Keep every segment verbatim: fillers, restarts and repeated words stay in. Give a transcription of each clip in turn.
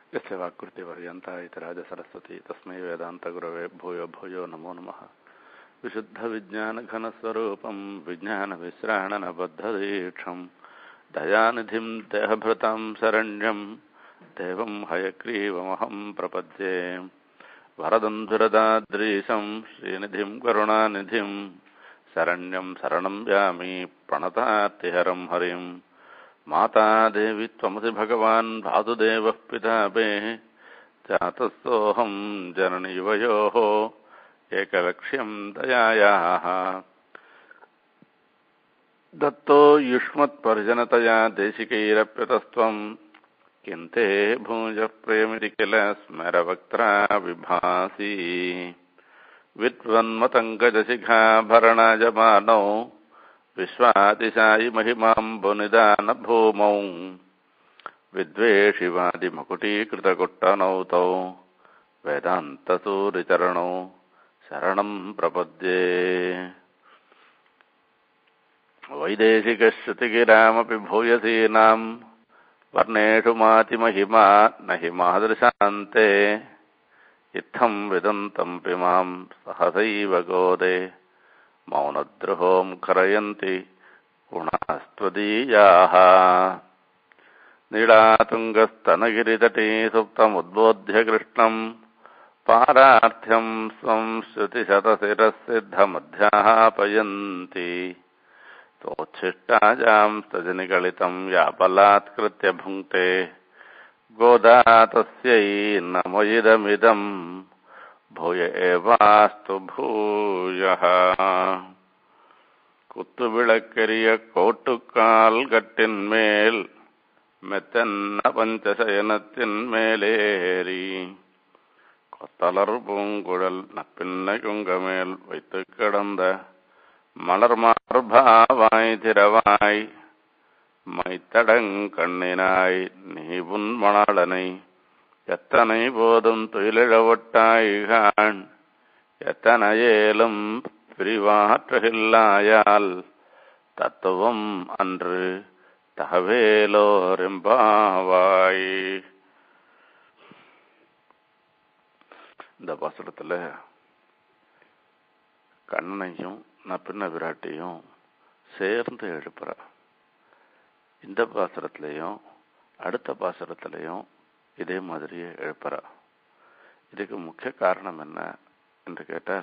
यस्य वाक्कृतिपर्यन्ता इतराजसरस्वती तस्मै वेदान्तगुरवे भूयो भूयो नमो नमः। विशुद्धविज्ञानघनस्वरूपं विज्ञानविश्राणनबद्धदीक्षं दयानिधिं देहभृतां शरण्यं देवं हयग्रीवमहं प्रपद्ये। वरदं दुरदाद्रीशं श्रीनिधिं करुणानिधिं शरण्यं शरणं यामि प्रणतार्तिहरं हरिं। माता देवी त्वमसि भगवान् भादुदेवः पिता मे जातस्सोऽहं जननी युवयोः एकलक्ष्यं दयायाः। दत्तो युष्मत्परिजनतया देशिकैरप्यतस्त्वं किन्ते भुजः प्रेमिति किल स्मरवक्त्रा विभासि। विद्वन्मतङ्गजशिखाभरणायमानौ विश्वातिशायि महिमाम्बुनिदान भूमौ विद्वेषिवादिमकुटीकृतकुट्टनौ तौ वेदान्तसूरिचरणौ शरणं प्रपद्ये। वैदेशिकश्रुतिगिरामपि भूयसीनां वर्णेषु मातिमहिमा न हि मादृशान्ते इत्थं विदन्तं पिमां सहसैव गोदे मौनद्रुहों खरयन्ति गुणास्त्वदीयाः। नीलातुङ्गस्तनगिरितटे सुप्तमुद्बोध्य कृष्णं पारार्थ्यं स्वं श्रुतिशतशिरःसिद्धमध्यापयन्ति तोच्छिष्टाजां स्तजनिगलितं या बलात्कृत्य भुङ्क्ते गोदा तस्यै नमोइदमिदं भूय एवास्तु भूयः। குத்துவிளக்கெரிய கோட்டுக்கால் கட்டின் மேல் மெத்தன்ன பஞ்சசயனத்தின் மேலேறி கொத்தலர் பூங்குழல் நப்பின்ன குங்கமேல் வைத்து கிடந்த மலர் மார்பாவாய் திரவாய் மைத்தடங்கண்ணினாய் நீ உன் மணாளனை எத்தனை போதும் துயிலிழவட்டாய்கான் எத்தனையேலும் பிரிவாற்றகில்லாயால் தத்துவம் அன்று தகவேலோரெம்பாவாய். இந்த பாசுரத்துல கண்ணனையும் நப்பின்ன விராட்டியும் சேர்ந்து எழுப்புற. இந்த பாசுரத்திலையும் அடுத்த பாசுரத்திலையும் இதே மாதிரியே எழுப்புற. இதுக்கு முக்கிய காரணம் என்ன என்று கேட்டால்,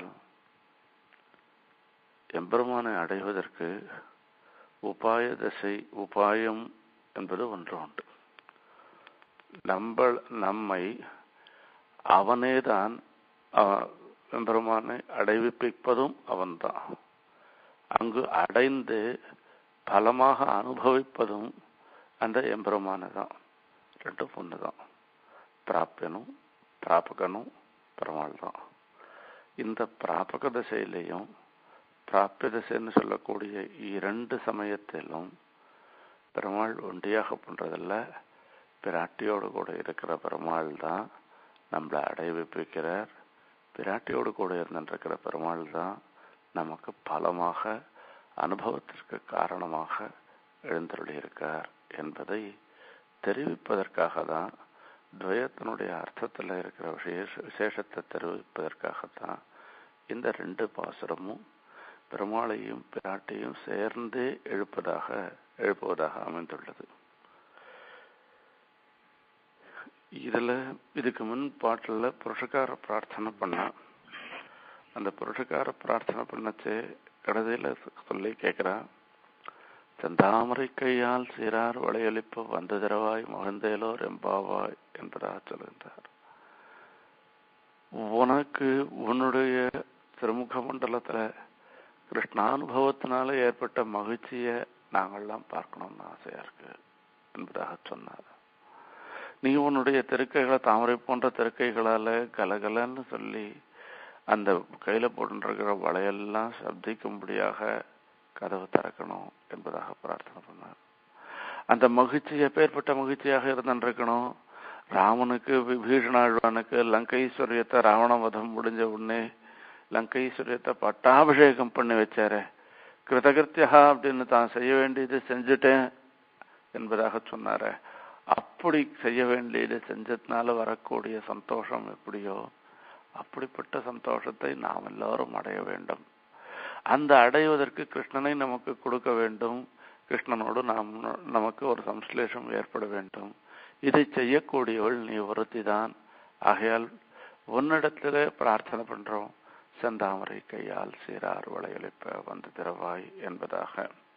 எம்பெருமானை அடைவதற்கு உபாய தசை உபாயம் என்பது ஒன்று உண்டு. நம்ம நம்மை அவனேதான் எம்பெருமானை அடைவிப்பதும் அவன்தான். அங்கு அடைந்து பலமாக அனுபவிப்பதும் அந்த எம்பெருமானை தான். ரெண்டும் ஒன்று தான். பிராப்பியனும் பிராபகனும் பெருமாள் தான். இந்த பிராபக தசையிலையும் பிராப்பிய தசைன்னு சொல்லக்கூடிய இரண்டு சமயத்திலும் பெருமாள் ஒண்டியாக பண்றதில்ல, பிராட்டியோடு கூட இருக்கிற பெருமாள் தான் நம்மளை அடைவிப்பிக்கிறார். பிராட்டியோடு கூட இருந்திருக்கிற பெருமாள் தான் நமக்கு பலமாக அனுபவத்திற்கு காரணமாக எழுந்தருளியிருக்கார் என்பதை தெரிவிப்பதற்காக தான், துவயத்தினுடைய அர்த்தத்தில் இருக்கிற விசேஷ விசேஷத்தை தெரிவிப்பதற்காகத்தான் இந்த ரெண்டு பாசுரமும் பெருமாளையும் பிராட்டையும் சேர்ந்து எழுப்பதாக எழுப்புவதாக அமைந்துள்ளது. இதுல இதுக்கு முன் பாட்டுல புருஷகார பிரார்த்தனை பண்ண, அந்த புருஷகார பிரார்த்தனை பண்ணச்சு கடைசியில சொல்லி கேட்கிறா, செந்தாமரை கையால் சீரார் வளையளிப்பு வந்த திரவாய் மகிழ்ந்தேலோ ரெம்பாவாய் என்பதாக சொல்கின்றார். உனக்கு உன்னுடைய திருமுக மண்டலத்துல கிருஷ்ணானுபவத்தினால ஏற்பட்ட மகிழ்ச்சியை நாங்கள்லாம் பார்க்கணும்னு ஆசையா இருக்கு என்பதாக சொன்னார். நீ உன்னுடைய திருக்கைகளை தாமரை போன்ற திருக்கைகளால கலகலன்னு சொல்லி அந்த கையில போட்டுருக்கிற வளையெல்லாம் சப்திக்கும்படியாக கதவு திறக்கணும் என்பதாக பிரார்த்தனை பண்ணார். அந்த மகிழ்ச்சி எப்பேற்பட்ட மகிழ்ச்சியாக இருந்திருக்கணும். ராமனுக்கு விபீஷணாழ்வானுக்கு லங்கைஸ்வரியத்தை ராவண வதம் முடிஞ்ச உடனே லங்கைஸ்வரியத்தை பட்டாபிஷேகம் பண்ணி வச்சாரு. கிருதகிருத்தியா அப்படின்னு தான் செய்ய வேண்டியது செஞ்சுட்டேன் என்பதாக சொன்னாரு. அப்படி செய்ய வேண்டியது செஞ்சதுனால வரக்கூடிய சந்தோஷம் எப்படியோ அப்படிப்பட்ட சந்தோஷத்தை நாம் எல்லாரும் அடைய வேண்டும். அந்த அடைவதற்கு கிருஷ்ணனை நமக்கு கொடுக்க வேண்டும். கிருஷ்ணனோடு நாம் நமக்கு ஒரு சம்ஸ்லேஷம் ஏற்பட வேண்டும். இதை செய்யக்கூடியவள் நீ ஒருத்தி தான். ஆகையால் உன்னிடத்திலே பிரார்த்தனை பண்றோம், செந்தாமரை கையால் சீரார் வளையளிப்ப வந்து திறவாய் என்பதாக.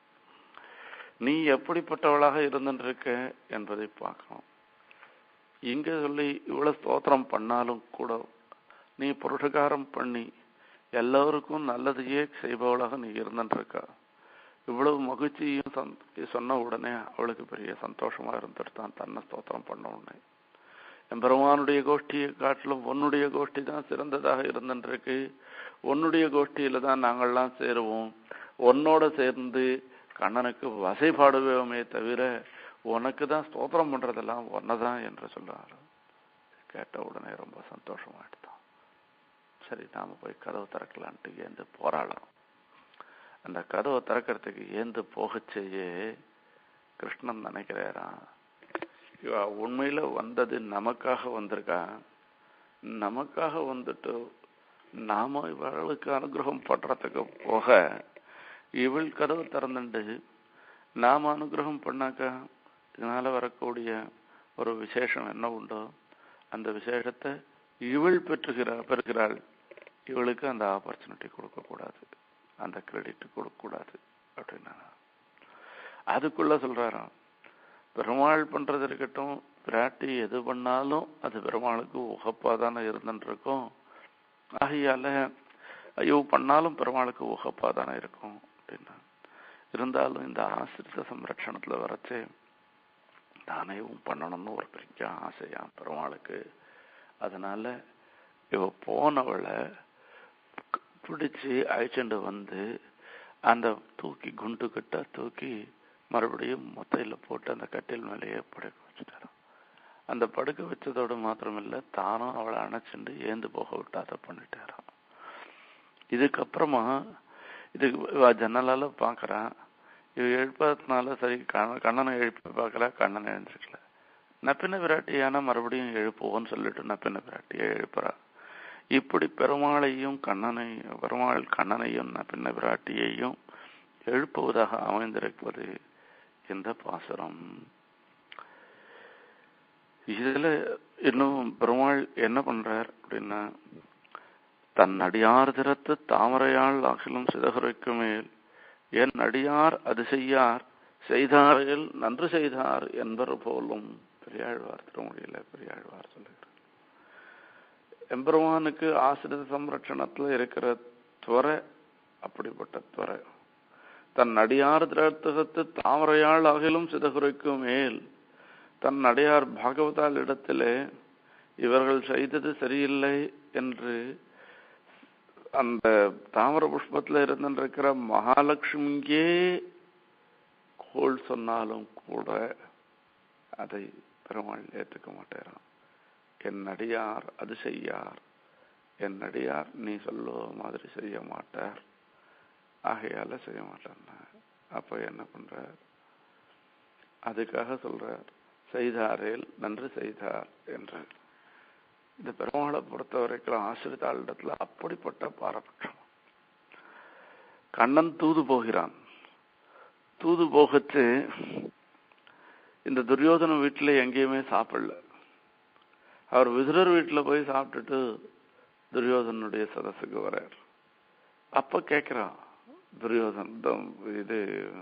நீ எப்படிப்பட்டவளாக இருந்திருக்க என்பதை பார்க்கணும். இங்க சொல்லி இவ்வளவு ஸ்தோத்திரம் பண்ணாலும் கூட நீ புருஷகாரம் பண்ணி எல்லோருக்கும் நல்லதையே செய்பவளாக நீ இருந்துருக்கா. இவ்வளவு மகிழ்ச்சியும் சொன்ன உடனே அவளுக்கு பெரிய சந்தோஷமா இருந்துட்டு தான் தன்னை ஸ்தோத்திரம் பண்ண உடனே எம்பெருமானுடைய கோஷ்டியை காட்டிலும் உன்னுடைய கோஷ்டி தான் சிறந்ததாக இருந்துருக்கு. உன்னுடைய கோஷ்டியில தான் நாங்கள்லாம் சேருவோம். உன்னோட சேர்ந்து கண்ணனுக்கு வசைபாடுவோமே தவிர உனக்கு தான் ஸ்தோத்திரம் பண்றதெல்லாம் ஒன்னதான் என்று சொல்றாரு. கேட்ட உடனே ரொம்ப சந்தோஷமாயிடுதான். சரி, நாம போய் கதவை திறக்கலான்ட்டு ஏந்து போராடலாம். அந்த கதவை திறக்கிறதுக்கு ஏந்து போகச்சேயே கிருஷ்ணன் நினைக்கிறாராம், இவ உண்மையில வந்தது நமக்காக வந்திருக்கா. நமக்காக வந்துட்டு நாம இவளுக்கு அனுகிரகம் பண்றதுக்கு போக இவள் கதவை திறந்துண்டு நாம அனுகிரகம் பண்ணாக்கா இதனால வரக்கூடிய ஒரு விசேஷம் என்ன உண்டோ அந்த விசேஷத்தை இவள் பெற்றுகிறா பெறுகிறாள். இவளுக்கு அந்த ஆப்பர்ச்சுனிட்டி கொடுக்கக்கூடாது, அந்த கிரெடிட் கொடுக்கக்கூடாது அப்படின்னா அதுக்குள்ள சொல்றாராம், பெருமாள் பண்றது இருக்கட்டும், பிராட்டி எது பண்ணாலும் அது பெருமாளுக்கு உகப்பாதானே இருந்துருக்கும். ஆகையால ஐயோ பண்ணாலும் பெருமாளுக்கு உகப்பாதானே இருக்கும் அப்படின்னா. இருந்தாலும் இந்த ஆசிரித்த சம்ரட்சணத்துல வரச்சே தானேவும் பண்ணணும்னு ஒரு பெரிய ஆசையா பெருமாளுக்கு. அதனால இவ போனவளை பிடிச்சி அழைச்சிட்டு வந்து அந்த தூக்கி குண்டு கட்ட தூக்கி மறுபடியும் மொத்தையில போட்டு அந்த கட்டில் மேலேயே படுக்க வச்சுட்டாரு. அந்த படுக்க வச்சதோடு மாத்திரமில்ல, தானும் அவளை அணைச்சிண்டு ஏந்து போக விட்டாத பண்ணிட்டாராம். இதுக்கப்புறமா இது ஜன்னலால பாக்குறான். இவ எழுப்பதுனால சரி கண்ணனை எழுப்பி பார்க்கல, கண்ணனை எழுந்திருக்கல. நப்பின விராட்டியான மறுபடியும் எழுப்புவோன்னு சொல்லிட்டு நப்பின விராட்டியை எழுப்புறா. இப்படி பெருமாளையும் கண்ணனை பெருமாள் கண்ணனையும் நப்பின விராட்டியையும் எழுப்புவதாக அமைந்திருப்பது இந்த பாசுரம். இதுல இன்னும் பெருமாள் என்ன பண்றார் அப்படின்னா, தன் அடியார் திறத்து தாமரையாள் அகிலும் சிதகுரைக்கு மேல் என் அடியார் அது செய்யார் செய்தார்கள் நன்று செய்தார் என்பது போலும் பெரியாழ்வார் திருமொழியில பெரியாழ்வார் சொல்லுகிறார். எம்பெருமானுக்கு ஆசிரித சம்ரட்சணத்துல இருக்கிற துறை அப்படிப்பட்ட துறை. தன் அடியார் திறத்து தாமரையாள் அகிலும் சிதகுரைக்கு மேல் தன் அடியார் பாகவதால் இடத்திலே இவர்கள் செய்தது சரியில்லை என்று அந்த தாமர புஷ்பத்துல இருந்திருக்கிற மகாலட்சுமியே கோள் சொன்னாலும் கூட அதை பெருமாள் ஏற்றுக்க மாட்டேறான். என் அடியார் அது செய்யார், என் அடியார் நீ சொல்லுவ மாதிரி செய்ய மாட்டார், ஆகையால செய்ய மாட்டேன்னா. அப்ப என்ன பண்றார்? அதுக்காக சொல்றார், செய்தாரேல் நன்று செய்தார் என்று. இந்த பெருமாளை பொறுத்த வரைக்கும் ஆசிரிதாளிடத்துல அப்படிப்பட்ட பாரபட்சம். கண்ணன் தூது போகிறான். தூது போகச்சு இந்த துரியோதன வீட்டுல எங்கேயுமே சாப்பிடல. அவர் விதுரர் வீட்டுல போய் சாப்பிட்டுட்டு துரியோதனுடைய சதசுக்கு வர்றார். அப்ப கேட்கிறான் துரியோதன் இது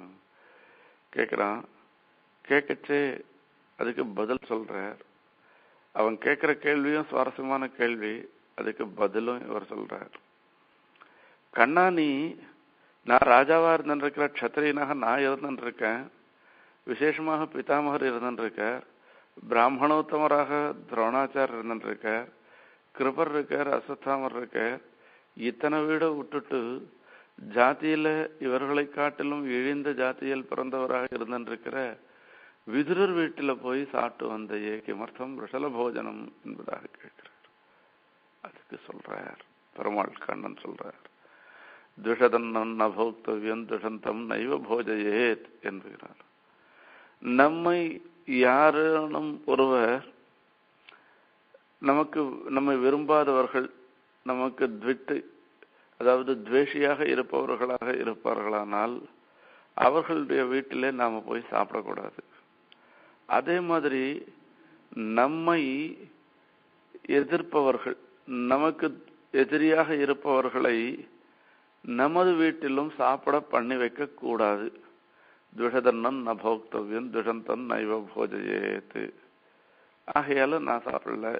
கேட்கிறான். கேட்கச்சே அதுக்கு பதில் சொல்றார். அவன் கேட்கிற கேள்வியும் சுவாரஸ்யமான கேள்வி, அதுக்கு பதிலும் இவர் சொல்றார். கண்ணா, நீ நான் ராஜாவா இருந்திருக்கிற க்ஷத்திரியனாக நான் இருந்திருக்கேன், விசேஷமாக பிதாமகர் இருந்திருக்கார், பிராமணோத்தமராக துரோணாச்சாரியர் இருந்திருக்கார், கிருபர் இருக்கார், அஸ்வத்தாமர் இருக்கார். இத்தனை வீட விட்டுட்டு ஜாதியில இவர்களை காட்டிலும் இழிந்த ஜாதியில் பிறந்தவராக இருந்திருக்கிற விதுரர் வீட்டில போய் சாப்பிட்டு வந்த ஏகிமர்த்தம் ரிஷல போஜனம் என்பதாக கேட்கிறார். அதுக்கு சொல்றார் பெருமாள் கண்ணன் சொல்றார், துஷதன் நபோக்தவியம் துஷந்தம் நைவ போஜயேத் என்கிறார். நம்மை யாரும் ஒருவர் நமக்கு நம்மை விரும்பாதவர்கள், நமக்கு துவிட்டு அதாவது துவேஷியாக இருப்பவர்களாக இருப்பார்களானால் அவர்களுடைய வீட்டிலே நாம போய் சாப்பிடக்கூடாது. அதே மாதிரி நம்மை எதிர்ப்பவர்கள், நமக்கு எதிரியாக இருப்பவர்களை நமது வீட்டிலும் சாப்பிட பண்ணி வைக்க கூடாது. துஷதன்னன் ந போக்தவ்யம் துஷந்தன் நைவ போஜயேத்து. ஆகையால நான் சாப்பிடல.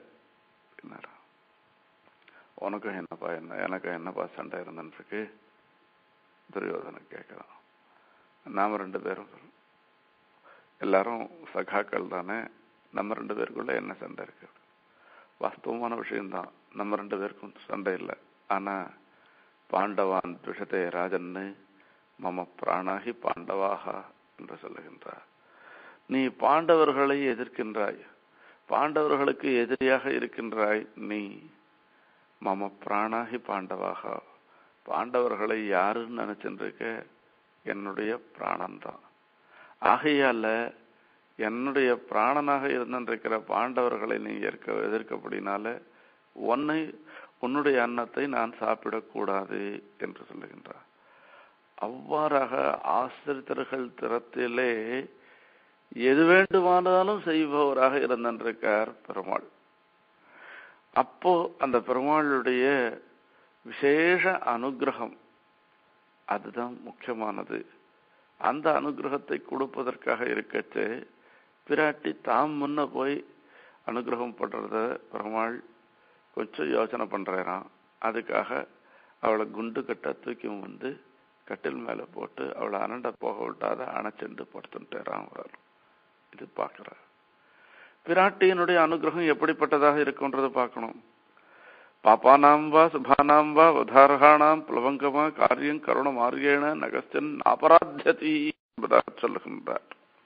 உனக்கும் என்னப்பா என்ன எனக்கும் என்னப்பா சண்டை இருந்துருக்கு துரியோதனை கேட்கிறான். நாம ரெண்டு பேரும் எல்லாரும் சகாக்கள் தானே, நம்ம ரெண்டு பேருக்குள்ள என்ன சண்டை இருக்கு? வாஸ்தவமான விஷயம்தான், நம்ம ரெண்டு பேருக்கும் சண்டை இல்லை. ஆனா பாண்டவான் துஷதே ராஜன்னு மம பிராணாகி பாண்டவாக என்று சொல்லுகின்றார். நீ பாண்டவர்களை எதிர்க்கின்றாய், பாண்டவர்களுக்கு எதிரியாக இருக்கின்றாய். நீ மம பிராணாகி பாண்டவாக, பாண்டவர்களை யாருன்னு நினைச்சுருக்க? என்னுடைய பிராணன் தான். ஆகையால என்னுடைய பிராணனாக இருந்திருக்கிற பாண்டவர்களை நீ ஏற்க எதிர்க்கப்படினால உன்னை உன்னுடைய அன்னத்தை நான் சாப்பிடக்கூடாது என்று சொல்லுகின்றார். அவ்வாறாக ஆசிரியர்கள் திறத்திலே எது வேண்டுமானாலும் செய்பவராக இருந்திருக்கார் பெருமாள். அப்போ அந்த பெருமாளுடைய விசேஷ அனுகிரகம் அதுதான் முக்கியமானது. அந்த அனுகிரகத்தை கொடுப்பதற்காக இருக்கச்சு பிராட்டி தாம் முன்ன போய் அனுகிரகம் பண்றத பெருமாள் கொஞ்சம் யோசனை பண்றாராம். அதுக்காக அவளை குண்டு கட்ட தூக்கி வந்து கட்டில் மேல போட்டு அவளை அனண்ட போக விட்டாத அணைச்செண்டு படுத்துட்டாராம் அவர். இது பார்க்கிற பிராட்டியினுடைய அனுகிரகம் எப்படிப்பட்டதாக இருக்குன்றது பார்க்கணும். பாப்பானாம் வா சுபானாம் வா வதாரகானாம் பிளவங்கமா காரியம் கருண மார்கேன நகஸ்தன் அபராத்தியதி என்பதாக சொல்லுகின்றார்.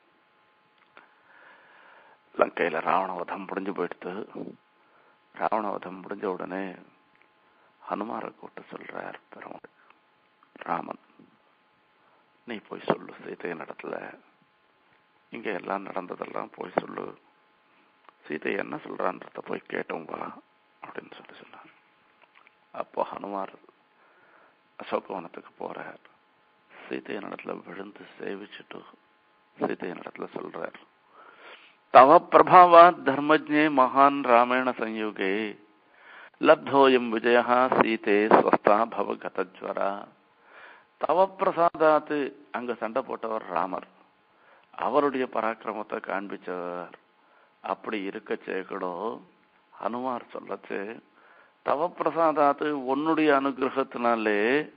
லங்கையில ராவணவதம் முடிஞ்சு போயிடுத்து. ராவணவதம் முடிஞ்ச உடனே ஹனுமாரை கூட்டு சொல்றார் பெருமாள். ராமன், நீ போய் சொல்லு சீதையின் இடத்துல, இங்க எல்லாம் நடந்ததெல்லாம் போய் சொல்லு, சீதை என்ன சொல்றான்றத போய் கேட்டோம் வா அப்படின்னு சொல்லி சொன்னார். அப்போ ஹனுமார் அசோகவனத்துக்கு போறார். சீதையின் இடத்துல விழுந்து சேவிச்சுட்டு சீதையின் இடத்துல சொல்றார், தவ பிரபாவாத் தர்மஜ்ஞே மகான் ராமேண சம்யுகே லப்தோயம் விஜயா சீதே ஸ்வஸ்தா பவ கதஜ்வரா. தவ பிரசாதாத்து, அங்க சண்டை போட்டவர் ராமர், அவருடைய பராக்கிரமத்தை காண்பிச்சவர். அப்படி இருக்கச்சே கூட ஹனுமார் சொல்லச்சு, தவ பிரசாதாத்து, உன்னுடைய அனுகிரகத்தினாலே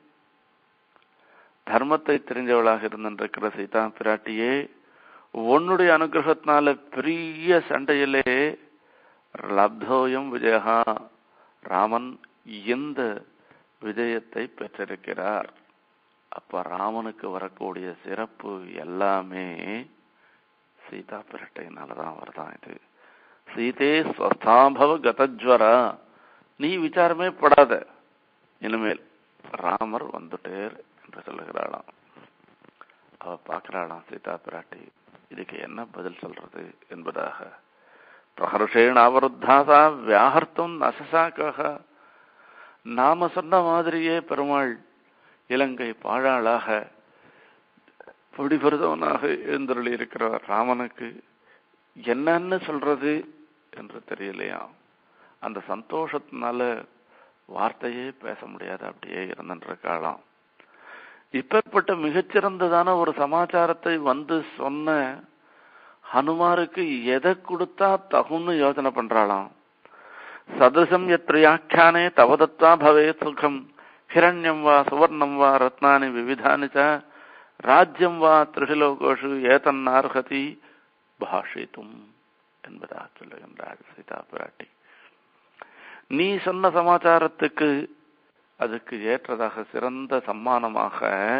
தர்மத்தை தெரிஞ்சவளாக இருந்திருக்கிற சீதா பிராட்டியே, உன்னுடைய அனுகிரகத்தினால பெரிய சண்டையிலே லப்தோயம் விஜயா, ராமன் இந்த விஜயத்தை பெற்றிருக்கிறார். அப்ப ராமனுக்கு வரக்கூடிய சிறப்பு எல்லாமே சீதா பிராட்டியினாலதான் வருதான். இது சீதே ஸ்வஸ்தாபவ கதஜ்வரா, நீ விசாரமே படாத, இனிமேல் ராமர் வந்துட்டேர் என்று சொல்லுகிறாளாம். அவ பார்க்கிறாளாம் சீதா பிராட்டி, இதுக்கு என்ன பதில் சொல்றது என்பதாக. பிரஹர்ஷேண அவருத்தாசா வியாஹர்த்தம் நசசாக்காக, நாம சொன்ன மாதிரியே பெருமாள் இலங்கை பாழாளாக பிடிபெறுதவனாக எழுந்தருளி இருக்கிற ராமனுக்கு என்னன்னு சொல்றது என்று தெரியலையா. அந்த சந்தோஷத்தினால வார்த்தையே பேச முடியாது, அப்படியே இருந்துருக்காளாம். இப்பேற்பட்ட மிகச்சிறந்ததான ஒரு சமாச்சாரத்தை வந்து சொன்ன ஹனுமாருக்கு எதை கொடுத்தா தகுன்னு யோசனை பண்றாளாம். சதசம் எத்ரியாக்கியானே தவதத்தா பவே சுகம் ஹிரண்யம் வா சுவர்ணம் வா ரத்னானி விவிதானி ச ராஜ்யம் வா திரிலோகோஷு ஏதன்னார்ஹதி பாஷித்தும் என்பதாக சொல்லுகின்றார் சீதா பிராட்டி. நீ சொன்ன சமாச்சாரத்துக்கு அதுக்கு ஏற்றதாக சிறந்த சம்மானமாக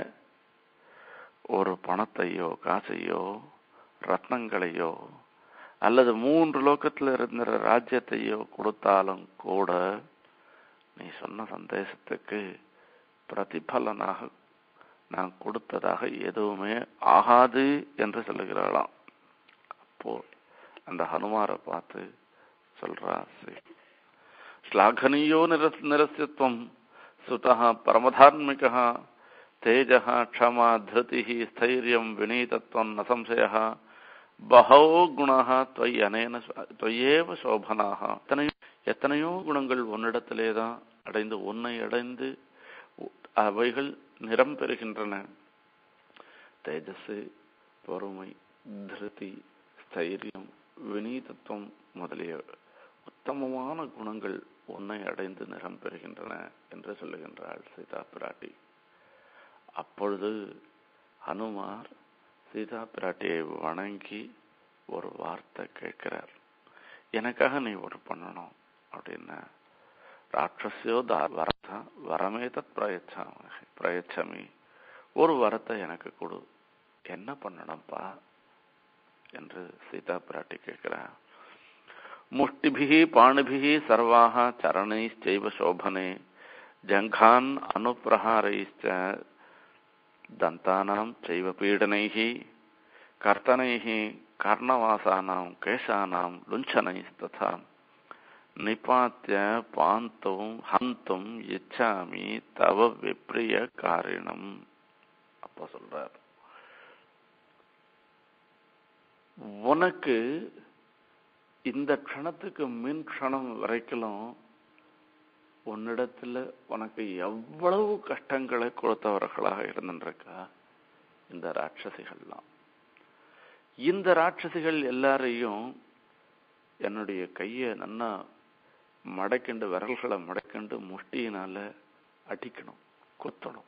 ஒரு பணத்தையோ காசையோ ரத்னங்களையோ அல்லது மூன்று லோகத்தில் இருந்த ராஜ்யத்தையோ கொடுத்தாலும் கூட நீ சொன்ன சந்தேசத்துக்கு பிரதிபலனாக நான் கொடுத்ததாக எதுவுமே ஆகாது என்று சொல்லுகிறாளாம். அப்போ அந்த ஹனுமாரை பார்த்து சொல்றா. ஸ்லாகனியோ நிரஸ் நிரஸ்யத்வம் சுதா பரமதார்மிகா தேஜஹ க்ஷமா திருதிஹி ஸ்தைரியம் வினீதத்வம் ந சம்சயஹ பஹோ குணஹ त्वयि அனேன त्वयेव சோபனாஹ. எத்தனையோ எத்தனையோ குணங்கள் உன்னிடத்திலே தான் அடைந்து உன்னை அடைந்து அவைகள் நிறம் பெறுகின்றன. தேஜஸ், பொறுமை, திருதி, ஸ்தைரியம், வினீதத்துவம் முதலிய உத்தமமான குணங்கள் உன்னை அடைந்து நிறம் பெறுகின்றன என்று சொல்லுகின்றாள் சீதா பிராட்டி. அப்பொழுது ஹனுமார் சீதா பிராட்டியை வணங்கி ஒரு வார்த்தை கேட்கிறார். எனக்காக நீ ஒரு பண்ணணும் அப்படின்னா, ராட்சசியோ வரதா வரமேதத் பிரயச்சா பிரயச்சமி, ஒரு வரத்தை எனக்கு கொடு, என்ன பண்ணணும்பா என்று சீதா பிராட்டி கேட்கிறார். முஷ்டிபிஹி பாணிபிஹி சர்வாஹ சரணைச்சைவ சோபனே ஜங்கான் அனுப்பிரஹாரைச்ச தந்தானாம் சைவ பீடனைஹி கர்த்தனைஹி கர்ணவாசானாம் கேசானாம் லுஞ்சனைஸ்ததா நிபாத்ய பாந்தும் ஹந்தும் இச்சாமி தவ விப்ரிய காரிணம். அப்ப சொல்றார், உனக்கு இந்த க்ஷணத்துக்கு மின் க்ஷணம் வரைக்கும் உன்னிடத்துல உனக்கு எவ்வளவு கஷ்டங்களை கொடுத்தவர்களாக இருந்திருக்கா இந்த ராட்சசிகள்லாம். இந்த ராட்சசிகள் எல்லாரையும் என்னுடைய கையை நன்னா மடக்கிண்டு, விரல்களை மடக்கிண்டு முஷ்டியினால அடிக்கணும், கொத்தணும்.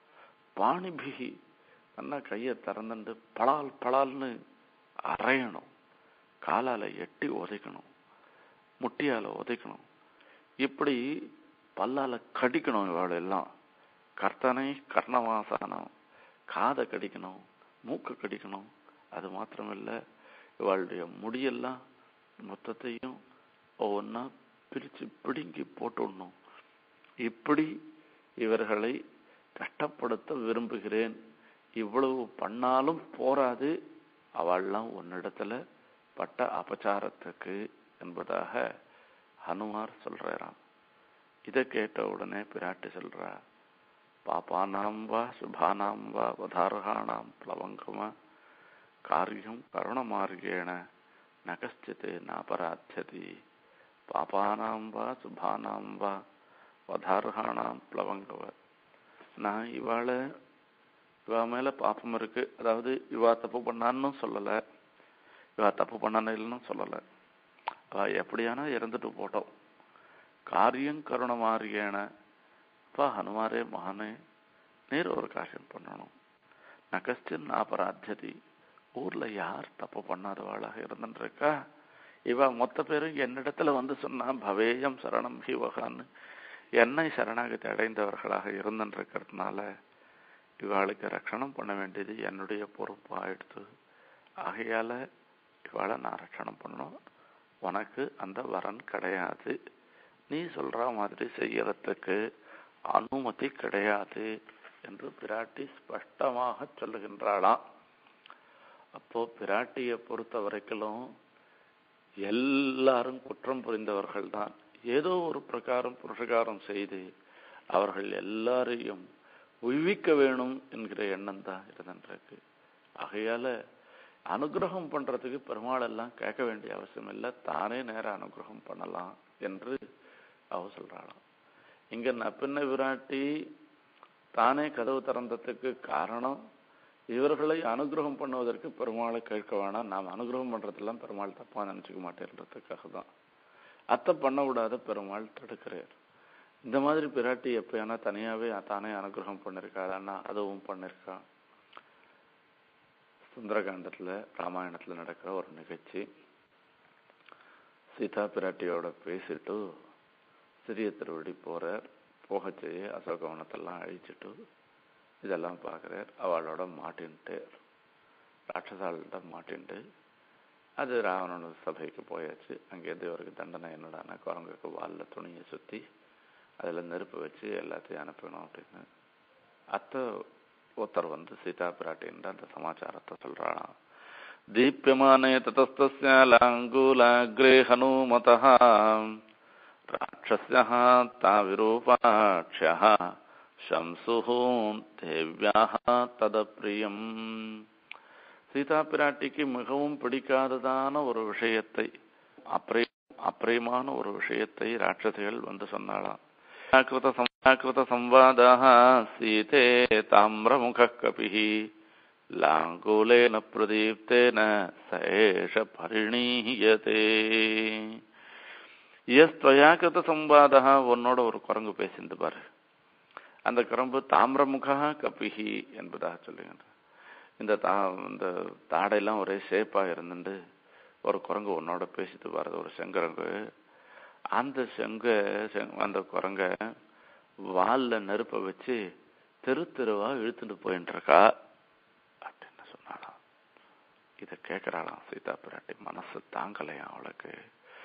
பாணிபிகி நன்னா கையை திறந்துண்டு பலால் பலால்னு அரையணும், காலால எட்டி உதைக்கணும், முட்டியால உதைக்கணும், இப்படி பல்லால கடிக்கணும். இவாள் எல்லாம் கர்த்தனை கர்ணவாசானம், காதை கடிக்கணும், மூக்கு கடிக்கணும். அது மாத்திரமில்ல, இவாளுடைய முடியெல்லாம் மொத்தத்தையும் ஒவ்வொன்னா பிரிச்சு பிடுங்கி போட்டுடணும். இப்படி இவர்களை கஷ்டப்படுத்த விரும்புகிறேன். இவ்வளவு பண்ணாலும் போராது, அவள்லாம் உன்னிடத்துல பட்ட அபச்சாரத்துக்கு என்பதாக ஹனுமார் சொல்றாராம். இதை கேட்ட உடனே பிராட்டி சொல்றா, பாப்பானாம் வா சுபானாம் வா வதார்ஹானாம் பிளவங்கமா காரியம் கருணமார்கேண நகஸ்சித் நாபராத்தியதி. பாப்பானாம் வா சுபானாம் வா வதார்ஹானாம் பிளவங்கவ. நான் இவாளை இவா மேல பாப்பம் இருக்கு, அதாவது இவா தப்பு பண்ணான்னு சொல்லலை, இவா தப்பு பண்ணன்னு சொல்லலை, அவ எப்படியானா இறந்துட்டு போட்டோம். காரியம் கருணமாரியேன, அப்பா ஹனுமாரே மகனே, நீர் ஒரு காரியம் பண்ணணும். நகஸ்டின் அபராத்தியதி, ஊர்ல யார் தப்பு பண்ணாதவாளாக இருந்துருக்கா, இவ மொத்த பேரும் என்னிடத்துல வந்து சொன்னா பவேயம் சரணம் ஹிவகான்னு என்னை சரணாகதி அடைந்தவர்களாக இருந்துருக்கிறதுனால இவாளுக்கு ரட்சணம் பண்ண வேண்டியது என்னுடைய பொறுப்பு ஆயிடுத்து. ஆகையால இவாளை நான் ரட்சணம் பண்ணணும். உனக்கு அந்த வரன் கிடையாது, நீ சொல்ற மாதிரி செய்யறதுக்கு அனுமதி கிடையாது என்று பிராட்டி ஸ்பஷ்டமாக சொல்லுகின்றாளாம். அப்போ பிராட்டியை பொறுத்த வரைக்கும் எல்லாரும் குற்றம் புரிந்தவர்கள் தான். ஏதோ ஒரு பிரகாரம் புருஷகாரம் செய்து அவர்கள் எல்லாரையும் உய்விக்க வேணும் என்கிற எண்ணம் தான் இருந்திருக்கு. ஆகையால அனுகிரகம் பண்றதுக்கு பெருமாள் எல்லாம் கேட்க வேண்டிய அவசியம் இல்லை, தானே நேரம் அனுகிரகம் பண்ணலாம் என்று அவ சொல்றாளாம். இங்க நப்பின்ன விராட்டி தானே கதவு திறந்ததுக்கு காரணம், இவர்களை அனுகிரகம் பண்ணுவதற்கு பெருமாளை கேட்க வேணாம், நாம் அனுகிரகம் பண்றதெல்லாம் பெருமாள் தப்பா நினைச்சுக்க மாட்டேன்றதுக்காக தான். அத்தை பண்ண விடாத பெருமாள் தடுக்கிறார். இந்த மாதிரி பிராட்டி எப்பயானா தனியாவே தானே அனுகிரகம் பண்ணிருக்காருன்னா அதுவும் பண்ணிருக்கா. சுந்தரகாண்டத்துல ராமாயணத்துல நடக்கிற ஒரு நிகழ்ச்சி, சீதா பிராட்டியோட பேசிட்டு சிறிய திருவடி போறார். போக செய்ய அசோகவனத்தெல்லாம் அழிச்சிட்டு இதெல்லாம் பார்க்குறார். அவளோட மாட்டின்ட்டு ராட்சசால்கிட்ட மாட்டின்ட்டு அது ராவணோட சபைக்கு போயாச்சு. அங்கேருந்து அவருக்கு தண்டனை என்னடானா, குரங்குக்கு வாலில் துணியை சுற்றி அதில் நெருப்பு வச்சு எல்லாத்தையும் அனுப்பணும் அப்படின்னு அத்தை ஒருத்தர் வந்து சீதா பிராட்டின்ற அந்த சமாச்சாரத்தை சொல்கிறாளாம். दीप्यमाने ततस्तस्य लाङ्गूलाग्रे हनूमतः राक्षस्यः ताविरूपाक्ष्यः शंसुः தேவ்யாஹ ததப்பிரியம். சீதா பிராட்டிக்கு மிகவும் பிடிக்காததான ஒரு விஷயத்தை, அப்பிரிய அப்பிரியமான ஒரு விஷயத்தை ராட்சசிகள் வந்து சொன்னாளாம். கிருத சம்வாதः சீதே தாம்ரமுக கபிஹி லாங்கூலேன பிரதீப்தேன சேஷ பரிணீயதே. எஸ் துவயா கிருத சம்வாதः, உன்னோட ஒரு குரங்கு பேசிந்து பாரு. அந்த குரம்பு தாமிரமுக கபிஹி என்பதாக சொல்லுகின்ற இந்த தா இந்த தாடையெல்லாம் ஒரே ஷேப்பாக இருந்துட்டு ஒரு குரங்கு உன்னோட பேசிட்டு பாருது, ஒரு செங்குரங்கு. அந்த செங்க அந்த குரங்க வாலில் நெருப்பை வச்சு தெரு தெருவா இழுத்துட்டு போயிட்டு இருக்கா அப்படின்னு சொன்னாலாம். இதை கேட்கிறாளாம் சீதா பிராட்டி, மனசு தாங்கலையா அவளுக்கு.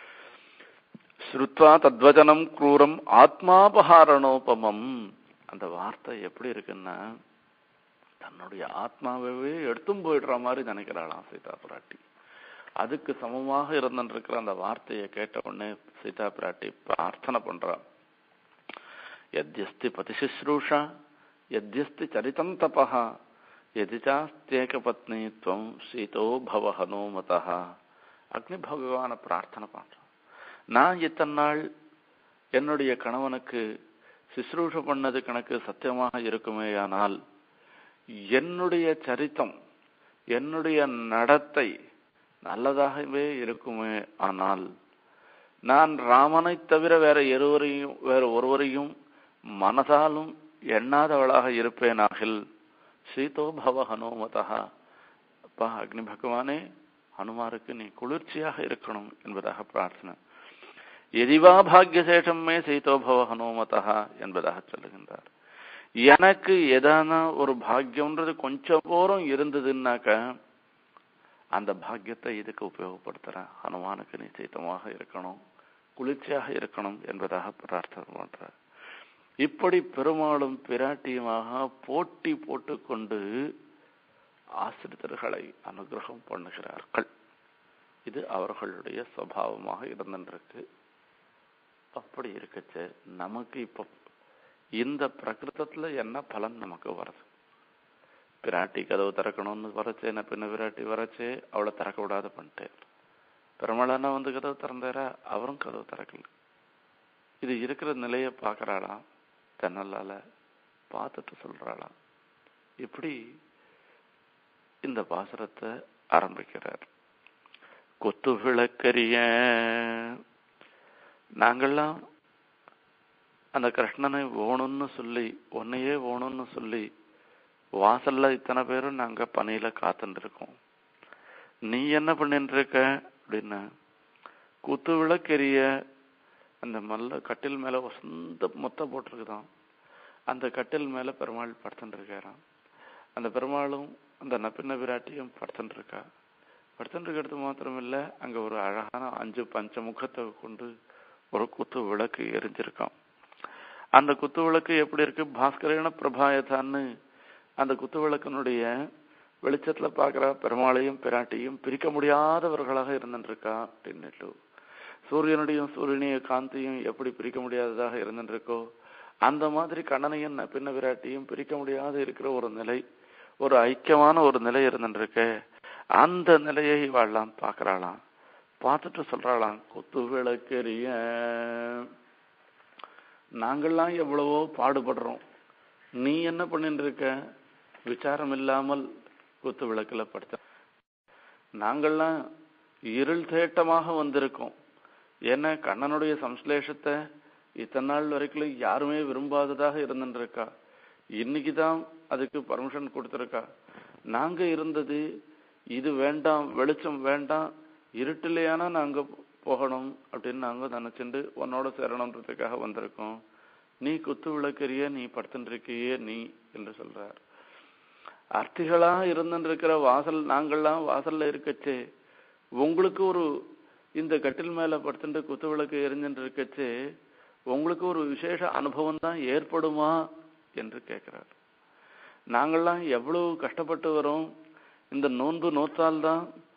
ஸ்ருத்வா தத்வஜனம் க்ரூரம் ஆத்மாபஹாரணோபமம். அந்த வார்த்தை எப்படி இருக்குன்னா தன்னுடைய ஆத்மாவே எடுத்தும் போயிடுற மாதிரி நினைக்கிறாளாம் சீதா பிராட்டி. அதுக்கு சமமாக இருந்துருக்கிற அந்த வார்த்தையை கேட்ட உடனே சீதா பிராட்டி பிரார்த்தனை பண்றான். யத்யஸ்தி பதிசுஸ்ரூஷா யத்யஸ்தி சரிதம் தபஹா யதிசாஸ்தேக பத்னித்வம் சீதோ பவ ஹனுமதா. அக்னி பகவானை பிரார்த்தனை பண்றான். நான் இத்தனை நாள் என்னுடைய கணவனுக்கு சிசுரூஷ பண்ணது கணக்கு சத்தியமாக இருக்குமேயானால் என்னுடைய சரித்தம், என்னுடைய நடத்தை நல்லதாகவே இருக்குமே. ஆனால் நான் ராமனை தவிர வேற இருவரையும் வேற ஒருவரையும் மனதாலும் எண்ணாதவளாக இருப்பேனாகில் சீதோ பவ ஹனுமதா. அப்பா அக்னி பகவானே, ஹனுமாருக்கு நீ குளிர்ச்சியாக இருக்கணும் என்பதாக பிரார்த்தனை. எதிவா பாக்யசேஷமே சீதோபவ ஹனுமதா என்பதாக சொல்லுகின்றார். எனக்கு எதான ஒரு பாக்கியம்ன்றது கொஞ்சம் போரும் இருந்ததுன்னாக்க அந்த பாக்கியத்தை இதுக்கு உபயோகப்படுத்துறேன். ஹனுமானுக்கு நீ சீத்தமாக இருக்கணும், குளிர்ச்சியாக இருக்கணும் என்பதாக பிரார்த்தனை பண்றார். இப்படி பெருமாளும் பிராட்டியுமாக போட்டி போட்டுக்கொண்டு ஆசிரியர்களை அனுகிரகம் பண்ணுகிறார்கள். இது அவர்களுடைய சுபாவமாக இருந்திருக்கு. அப்படி இருக்கச்சு நமக்கு இப்ப இந்த பிரகிருதத்துல என்ன பலன் நமக்கு வருது? பிராட்டி கதவு திறக்கணும்னு வரச்சு, என்ன பின்ன பிராட்டி வரச்சு, அவளை திறக்க விடாத பண்ணிட்டேன். பெருமாளானா வந்து கதவு திறந்தாரா, அவரும் கதவு திறக்கல. இது இருக்கிற நிலையை பார்க்கறாளாம், தென்னலால பார்த்துட்டு சொல்றாளாம். இப்படி இந்த பாசுரத்தை ஆரம்பிக்கிறார். கொத்து விளக்கரிய நாங்கள்லாம் அந்த கிருஷ்ணனை ஓணும்னு சொல்லி, ஒன்னையே ஓணும்னு சொல்லி வாசல்ல இத்தனை பேரும் நாங்க பனியில காத்துட்டு இருக்கோம். நீ என்ன பண்ணிட்டு இருக்க அப்படின்னா, குத்து விளக்கெரிய அந்த மல்ல கட்டில் மேல சொந்த மொத்த போட்டிருக்குதான். அந்த கட்டில் மேல பெருமாள் படுத்துட்டு இருக்காராம். அந்த பெருமாளும் அந்த நப்பின்ன விராட்டியும் படுத்துட்டு இருக்கா. படுத்துட்டு இருக்கிறது மாத்திரம் இல்ல, அங்க ஒரு அழகான அஞ்சு பஞ்ச முகத்தை கொண்டு ஒரு குத்து விளக்கு எரிஞ்சிருக்கான். அந்த குத்து விளக்கு எப்படி இருக்கு? பாஸ்கரேன பிரபாயத்தான்னு அந்த குத்து விளக்கினுடைய வெளிச்சத்துல பாக்குற பெருமாளையும் பிராட்டியும் பிரிக்க முடியாதவர்களாக இருந்துருக்கா அப்படின்னுட்டு, சூரியனுடையும் சூரியனைய காந்தியும் எப்படி பிரிக்க முடியாததாக இருந்துருக்கோ அந்த மாதிரி கண்ணனையும் பின்ன விராட்டியும் பிரிக்க முடியாத இருக்கிற ஒரு நிலை, ஒரு ஐக்கியமான ஒரு நிலை இருந்துருக்கு. அந்த நிலையை வாழலாம் பாக்குறாளாம். பார்த்துட்டு சொல்றாளாம், குத்து விளக்கெரிய நாங்கள்லாம் எவ்வளவோ பாடுபடுறோம், நீ என்ன பண்ணிட்டு இருக்க? விசாரம் இல்லாமல் குத்து விளக்குல படுத்த. நாங்கள்லாம் இருள் தேட்டமாக வந்திருக்கோம். ஏன்னா கண்ணனுடைய சம்ஸ்லேஷத்தை இத்தனை நாள் வரைக்கும் யாருமே விரும்பாததாக இருந்துட்டு இருக்கா. இன்னைக்குதான் அதுக்கு பர்மிஷன் கொடுத்துருக்கா. நாங்க இருந்தது இது வேண்டாம், வெளிச்சம் வேண்டாம், இருட்டிலையானா நாங்க போகணும் அப்படின்னு நாங்க நினைச்சுட்டு உன்னோட சேரணுன்றதுக்காக வந்திருக்கோம். நீ குத்து விளக்கறிய, நீ படுத்துட்டு இருக்கியே நீ என்று சொல்றார். அர்த்திகளா இருந்துருக்கிற வாசல் நாங்கள்லாம் வாசல்ல இருக்கச்சே, உங்களுக்கு ஒரு இந்த கட்டில் மேல படுத்துட்டு குத்து விளக்கு எரிஞ்சுட்டு இருக்கச்சே உங்களுக்கு ஒரு விசேஷ அனுபவம் தான் ஏற்படுமா என்று கேட்கிறார். நாங்கள்லாம் எவ்வளவு கஷ்டப்பட்டு வரோம். இந்த நோன்பு நோத்தால்தான்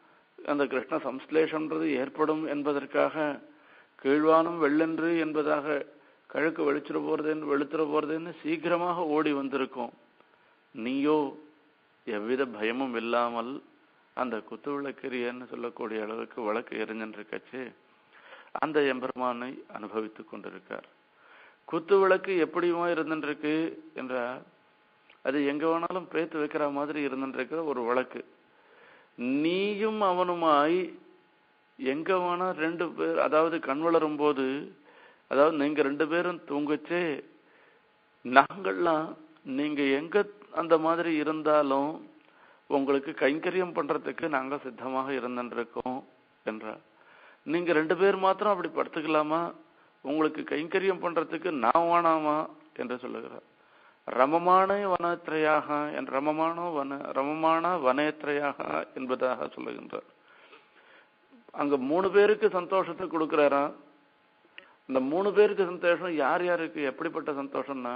அந்த கிருஷ்ண சம்ஸ்லேஷன்றது ஏற்படும் என்பதற்காக கீழ்வானம் வெள்ளென்று என்பதாக கழுக்கு வெளிச்சிட போறதுன்னு வெளுத்துற போறதுன்னு சீக்கிரமாக ஓடி வந்திருக்கும். நீயோ எவ்வித பயமும் இல்லாமல் அந்த குத்து விளக்கெரியன்னு சொல்லக்கூடிய அளவுக்கு விளக்கு எரிஞ்சிருக்கச்சு அந்த எம்பெருமானை அனுபவித்துக் கொண்டிருக்கார். குத்து விளக்கு எப்படியுமா இருந்துருக்கு என்றால் அது எங்க வேணாலும் பேத்து வைக்கிற மாதிரி இருந்துருக்கிற ஒரு விளக்கு. நீயும் அவனுமாய் எங்க வேணா ரெண்டு பேர், அதாவது கண் வளரும் போது, அதாவது நீங்க ரெண்டு பேரும் தூங்கச்சே நாங்கள்லாம் நீங்க எங்க அந்த மாதிரி இருந்தாலும் உங்களுக்கு கைங்கரியம் பண்றதுக்கு நாங்க சித்தமாக இருந்துருக்கோம் என்றார். நீங்க ரெண்டு பேர் மாத்திரம் அப்படி படுத்துக்கலாமா? உங்களுக்கு கைங்கரியம் பண்றதுக்கு நான் வேணாமா என்று சொல்லுகிறார். ரமமான வனத்திரையாக என் ரமமான வன ரமமான வனத்திரையாக என்பதாக சொல்லுகின்றார். அங்க மூணு பேருக்கு சந்தோஷத்தை கொடுக்கிறாரா. இந்த மூணு பேருக்கு சந்தோஷம் யார் யாருக்கு எப்படிப்பட்ட சந்தோஷம்னா,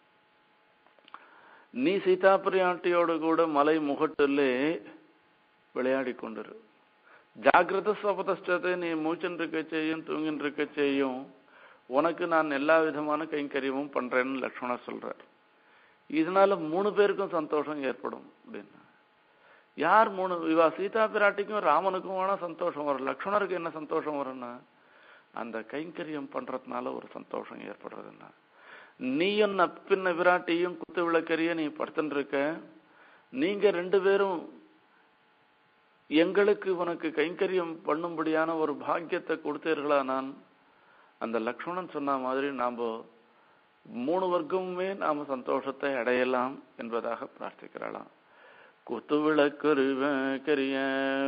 நீ சீதா பிரியாட்டியோடு கூட மலை முகட்டிலே விளையாடி கொண்டிரு. ஜாகிரத சபதத்தை நீ மூச்சுன்னு இருக்க செய்யும் தூங்கின்னு இருக்க செய்யும் உனக்கு நான் எல்லா விதமான கைங்கரியமும் பண்றேன்னு லக்ஷ்மணர் சொல்றார். இதனால மூணு பேருக்கும் சந்தோஷம் ஏற்படும் அப்படின்னா யார் மூணு இவா சீதா பிராட்டிக்கும் ராமனுக்கும் வேணா சந்தோஷம் வரும். லக்ஷ்மணருக்கு என்ன சந்தோஷம் வரும்னா அந்த கைங்கரியம் பண்றதுனால ஒரு சந்தோஷம் ஏற்படுறதுன்னா, நீயும் நப்பின்ன விராட்டியும் குத்து விளக்கரிய நீ படுத்துட்டு இருக்க, நீங்க ரெண்டு பேரும் எங்களுக்கு உனக்கு கைங்கரியம் பண்ணும்படியான ஒரு பாக்கியத்தை கொடுத்தீர்களா? நான் அந்த லக்ஷ்மணன் சொன்ன மாதிரி நாம மூணு வர்க்கமுமே நாம சந்தோஷத்தை அடையலாம் என்பதாக பிரார்த்திக்கிறாளாம். குத்து விளக்கரிய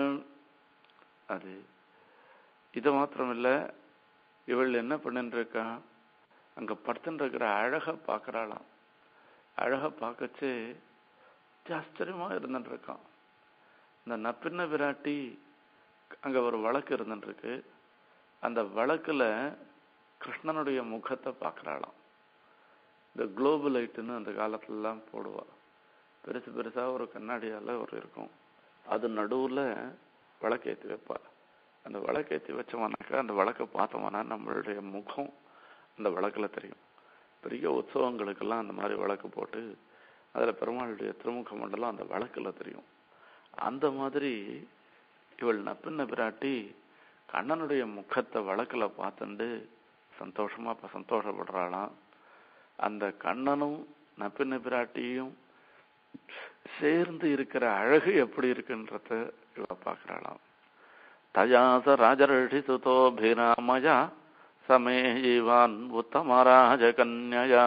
அது இது மாத்திரமில்ல, இவள் என்ன பண்ணிட்டு இருக்கா, அங்க படுத்துட்டு இருக்கிற அழக பாக்குறாளாம். அழக பார்க்கச்சு ஆச்சரியமா இருந்துட்டு இருக்கான். இந்த நப்பின்ன விராட்டி அங்க ஒரு வழக்கு இருந்துட்டு இருக்கு. அந்த வழக்குல கிருஷ்ணனுடைய முகத்தை பாக்குறாளாம். இந்த குளோபல் லைட்டுன்னு அந்த காலத்துல எல்லாம் போடுவா. பெருசு பெருசா ஒரு கண்ணாடியால ஒரு இருக்கும். அது நடுவுல விளக்கேற்றி வைப்பா. அந்த விளக்கேற்றி வச்சோம்னாக்கா அந்த விளக்கை பார்த்தோம்னா நம்மளுடைய முகம் அந்த விளக்குல தெரியும். பெரிய உற்சவங்களுக்கெல்லாம் அந்த மாதிரி விளக்கு போட்டு அதுல பெருமாளுடைய திருமுக மண்டலம் அந்த விளக்குல தெரியும். அந்த மாதிரி இவள் நப்பின்ன பிராட்டி கண்ணனுடைய முகத்தை விளக்குல பார்த்துண்டு சந்தோஷமா இப்ப சந்தோஷப்படுறாளாம். அந்த கண்ணனும் நப்பின்ன பிராட்டியும் சேர்ந்து இருக்கிற அழகு எப்படி இருக்குன்றத இவ பாக்குறாளாம். தயாச ராஜர்ஷி சுதோபிராமயா சமே ஜீவான் உத்தமராஜ கன்யயா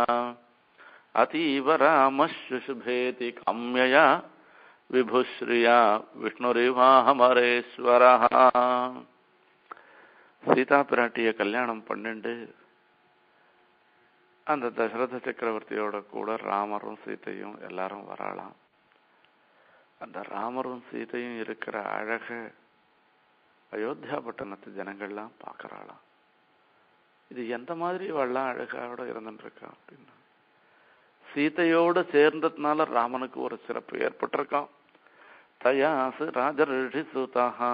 அதீவ ராமசுபேதி காம்யயா விபுஸ்ரீயா விஷ்ணுரிவாமரேஸ்வர. சீதா பிராட்டிய கல்யாணம் பண்ணிண்டு அந்த தசரத சக்கரவர்த்தியோட கூட ராமரும் சீதையும் எல்லாரும் வராளாம். அந்த ராமரும் சீதையும் இருக்கிற அழக அயோத்தியா பட்டணத்து ஜனங்கள்லாம் பாக்குறாளாம். இது எந்த மாதிரி இவெல்லாம் அழகாவோட இருந்துட்டு இருக்கா அப்படின்னா, சீதையோட சேர்ந்ததுனால ராமனுக்கு ஒரு சிறப்பு ஏற்பட்டிருக்கான். தயாசு ராஜர்ஷி சுதஹா,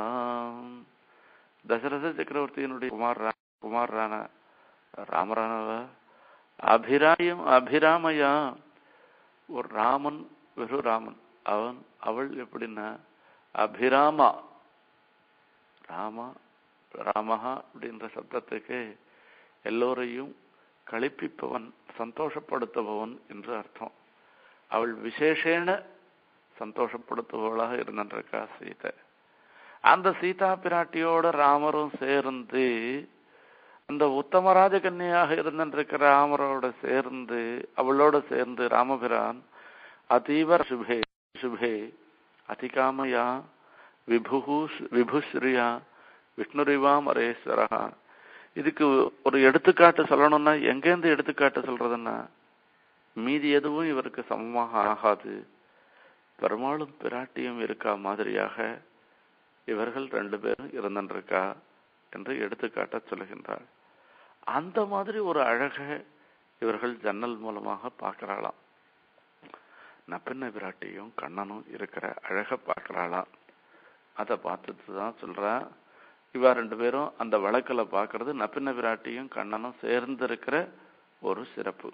தசரத சக்கரவர்த்தியினுடைய குமார் குமாரான ராமரானவ அபிராயம் அபிராமையா, ஒரு ராமன் வெறு ராமன், அவன் அவள் எப்படின்னா அபிராமா. ராமா ராமஹா அப்படின்ற சப்தத்துக்கு எல்லோரையும் கழிப்பிப்பவன் சந்தோஷப்படுத்துபவன் என்று அர்த்தம். அவள் விசேஷேன சந்தோஷப்படுத்துபவளாக இருந்திருக்கா சீதை. அந்த சீதா பிராட்டியோட ராமரும் சேர்ந்து அந்த உத்தமராஜ கன்னியாக இருந்திருக்கிற ராமரோட சேர்ந்து அவளோட சேர்ந்து ராமபிரான் அதீவ சுபே சுபே அதிகாமயா விபு விபுஸ்ரீயா விஷ்ணுரிவாமரேஸ்வரா. இதுக்கு ஒரு எடுத்துக்காட்டு சொல்லணும்னா எங்கேருந்து எடுத்துக்காட்டு சொல்றதுன்னா, மீதி எதுவும் இவருக்கு சமமாக ஆகாது. பெருமாளும் பிராட்டியும் இருக்கா மாதிரியாக இவர்கள் ரெண்டு பேரும் இருந்திருக்கா என்று எடுத்துக்காட்ட சொல்லுகின்றார். அந்த மாதிரி ஒரு அழக இவர்கள் ஜன்னல் மூலமாக பார்க்கிறாளாம். நப்பின்ன பிராட்டியும் கண்ணனும் இருக்கிற அழக பார்க்கிறாளாம். அதை பார்த்துட்டு தான் சொல்றா. இவா ரெண்டு பேரும் அந்த விளக்குல பாக்குறது நப்பின்ன பிராட்டியும் கண்ணனும் சேர்ந்து இருக்கிற ஒரு சிறப்பு.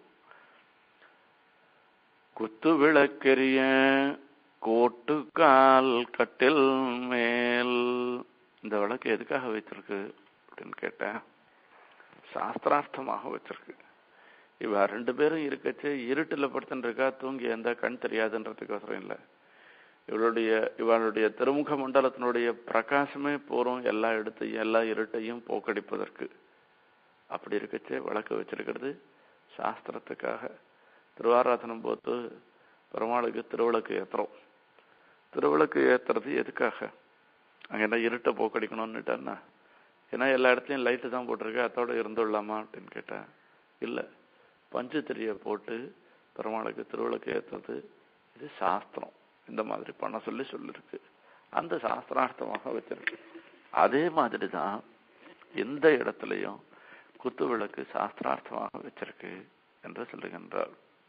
குத்து விளக்கெரிய கோட்டு கால் கட்டில் மேல். இந்த விளக்கு எதுக்காக வச்சிருக்கு அப்படின்னு கேட்டேன். சாஸ்திரார்த்தமாக வச்சிருக்கு. இவ ரெண்டு பேரும் இருக்கச்சு இருட்டுல படுத்துட்டு இருக்கா, தூங்கி எந்த கண் தெரியாதுன்றதுக்கோசரம் இல்லை. இவளுடைய இவளுடைய திருமுக மண்டலத்தினுடைய பிரகாசமே போறோம் எல்லா இடத்தையும் எல்லா இருட்டையும் போக்கடிப்பதற்கு. அப்படி இருக்கச்சே விளக்கு வச்சிருக்கிறது சாஸ்திரத்துக்காக. திருவாராதனம் போது பெருமாளுக்கு திருவிளக்கு ஏத்துறோம். திருவிளக்கு ஏத்துறது எதுக்காக? அங்க என்ன இருட்டை போக்கடிக்கணும்னுட்டான்னா, ஏன்னா எல்லா இடத்துலையும் லைட்டு தான் போட்டிருக்கு, அதோட இருந்துடலாமா அப்படின்னு கேட்டேன். இல்லை, பஞ்சு திரிய போட்டு பெருமாளுக்கு திருவிளக்கு ஏற்றுறது இது சாஸ்திரம். இந்த மாதிரி பண்ண சொல்லி சொல்லிருக்கு. அந்த சாஸ்திரார்த்தமாக வச்சிருக்கு. அதே மாதிரி தான் எந்த இடத்துலையும் குத்து விளக்கு சாஸ்திரார்த்தமாக வச்சிருக்கு என்று சொல்லுகின்றார்.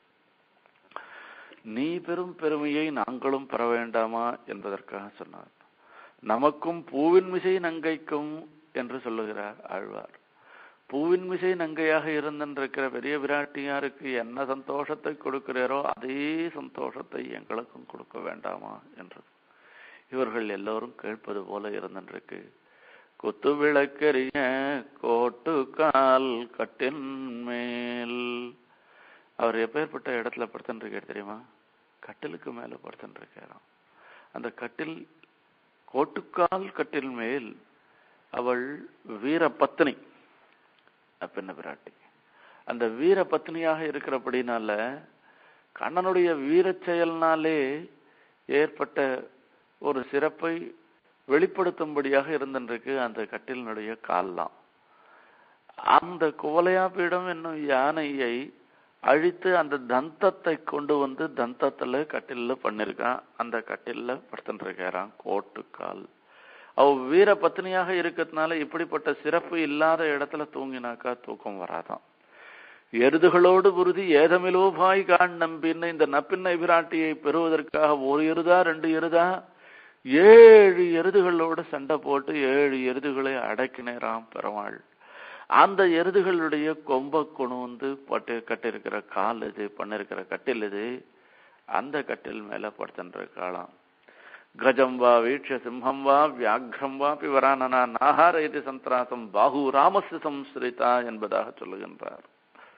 நீ பெரும் பெருமையை நாங்களும் பெற வேண்டாமா என்பதற்காக சொன்னார். நமக்கும் பூவின் மிசை நங்கைக்கும் என்று சொல்லுகிறார் ஆழ்வார். பூவின் மிசை நங்கையாக இருந்திருக்கிற பெரிய விராட்டியாருக்கு என்ன சந்தோஷத்தை கொடுக்கிறாரோ அதே சந்தோஷத்தை எங்களுக்கும் கொடுக்க வேண்டாமா என்று இவர்கள் எல்லோரும் கேட்பது போல இருந்திருக்கு. குத்து விளக்கெரிய கோட்டு கால் கட்டின் மேல். அவர் எப்பேற்பட்ட இடத்துல படுத்துருக்காரு தெரியுமா? கட்டிலுக்கு மேல படுத்துருக்காராம். அந்த கட்டில் கோட்டுக்கால் கட்டில் மேல். அவள் வீர பத்னி அப்பென்ன பிராட்டி. அந்த வீர பத்னியாக இருக்கிறபடினால கண்ணனுடைய வீர செயல்னாலே ஏற்பட்ட ஒரு சிறப்பை வெளிப்படுத்தும்படியாக இருந்திருக்கு அந்த கட்டிலினுடைய கால்லாம். அந்த குவலையா பீடம் என்னும் யானையை அழித்து அந்த தந்தத்தை கொண்டு வந்து தந்தத்துல கட்டில பண்ணிருக்கான். அந்த கட்டில படுத்துருக்காராம் கோட்டுக்கால். அவ வீர பத்னியாக இருக்கிறதுனால இப்படிப்பட்ட சிறப்பு இல்லாத இடத்துல தூங்கினாக்கா தூக்கம் வராதான். எருதுகளோடு உறுதி ஏதமிலோபாய் காண் நம்பின்னு இந்த நப்பின்னை விராட்டியை பெறுவதற்காக ஒரு எருதா ரெண்டு எருதா ஏழு எருதுகளோடு சண்டை போட்டு ஏழு எருதுகளை அடக்கினேராம் பெருமாள். அந்த எருதுகளுடைய கொம்ப கொண்டு வந்து பட்டு கட்டிருக்கிற கால் இது பண்ணிருக்கிற கட்டில் இது. அந்த கட்டில் மேல படுத்துருக்காளாம். கஜம் வா வீட்ச சிம்ஹம் வா வியாக்ரம் வா பிவரானனா நாகார இது சந்திராசம் பாகு ராமசு சம்ஸ்ரிதா என்பதாக சொல்லுகின்றார்.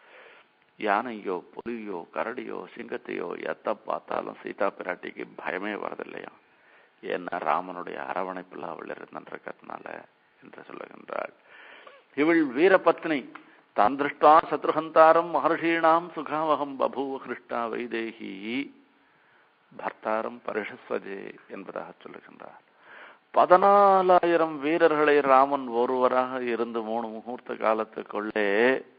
யானையோ புலியோ கரடியோ சிங்கத்தையோ எத்த பார்த்தாலும் சீதா பிராட்டிக்கு பயமே வரதில்லையா. ஏன்னா ராமனுடைய அரவணைப்புல அவள் இருந்திருக்கிறதுனால என்று சொல்லுகின்றாள். இவள் வீரபத்னி. தான் திருஷ்டா சத்ருஹந்தாரம் மகர்ஷீணாம் சுகாவகம் பபூவ கிருஷ்ணா வைதேகி பர்த்தாரம் பரிஷஸ்வஜே என்பதாக சொல்லுகின்றார். பதினாலாயிரம் வீரர்களை ராமன் ஒருவராக இருந்து மூணு முகூர்த்த காலத்துக்குள்ளே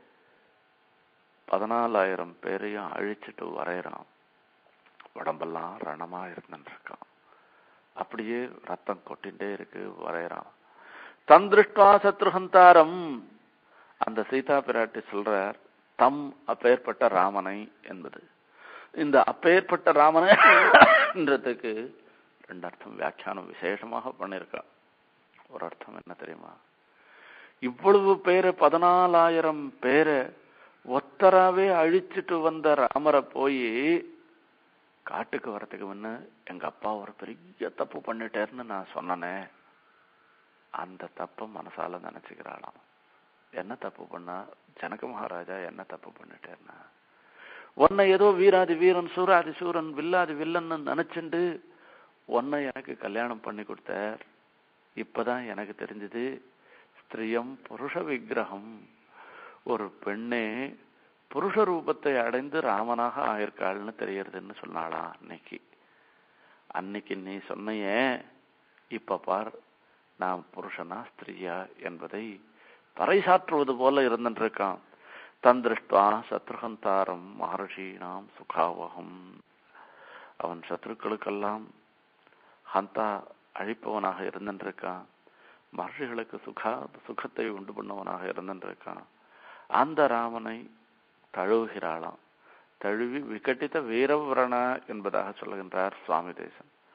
பதினாலாயிரம் பேரையும் அழிச்சிட்டு வரையறான். உடம்பெல்லாம் ரணமா இருந்துருக்கான். அப்படியே ரத்தம் கொட்டின்றே இருக்கு. வரையறான். தந்திருஷ்டா சத்ருஹந்தாரம். அந்த சீதா பிராட்டி சொல்றார் தம் அப்பேற்பட்ட ராமனை என்பது. இந்த அப்பேற்பட்ட ராமனைன்றதுக்கு ரெண்டு அர்த்தம் வியாக்கியானம் விசேஷமாக பண்ணிருக்கான். ஒரு அர்த்தம் என்ன தெரியுமா? இவ்வளவு பேரை பதினாலாயிரம் பேரை ஒத்தராவே அழிச்சிட்டு வந்த ராமரை போய் காட்டுக்கு வரத்துக்கு முன்ன எங்க அப்பா ஒரு பெரிய தப்பு பண்ணிட்டேன்னு நான் சொன்னனே, அந்த தப்ப மனசால நினைச்சுக்கிறாளாம். என்ன தப்பு பண்ணா? ஜனக மகாராஜா என்ன தப்பு பண்ணிட்டேன்னா, உன்னை ஏதோ வீராதி வீரன் சூராதி சூரன் வில்லாதி வில்லன்னு நினைச்சுண்டு உன்னை எனக்கு கல்யாணம் பண்ணி கொடுத்தார். இப்பதான் எனக்கு தெரிஞ்சது ஸ்திரியம் புருஷ விக்கிரகம். ஒரு பெண்ணே புருஷ ரூபத்தை அடைந்து ராமனாக ஆயிருக்காள்னு தெரியறதுன்னு சொன்னாளா அன்னைக்கு. அன்னைக்கு நீ சொன்னையே, இப்ப பார் நாம் புருஷனா ஸ்திரியா என்பதை பறைசாற்றுவது போல இருந்துருக்கான். தந்திருஷ்டா சத்ருஹந்தாரம் மகர்ஷீணாம் சுகாவகம். அவன் சத்ருக்களுக்கெல்லாம் ஹந்தா அழிப்பவனாக இருந்துருக்கான். மகர்ஷிகளுக்கு சுகா சுகத்தை உண்டு பண்ணவனாக இருந்துருக்கான். அந்த ராமனை தழுவுகிறாளாம். தழுவி விகட்டித்த வீரவரண என்பதாக சொல்லுகின்றார் சுவாமி தேசன்.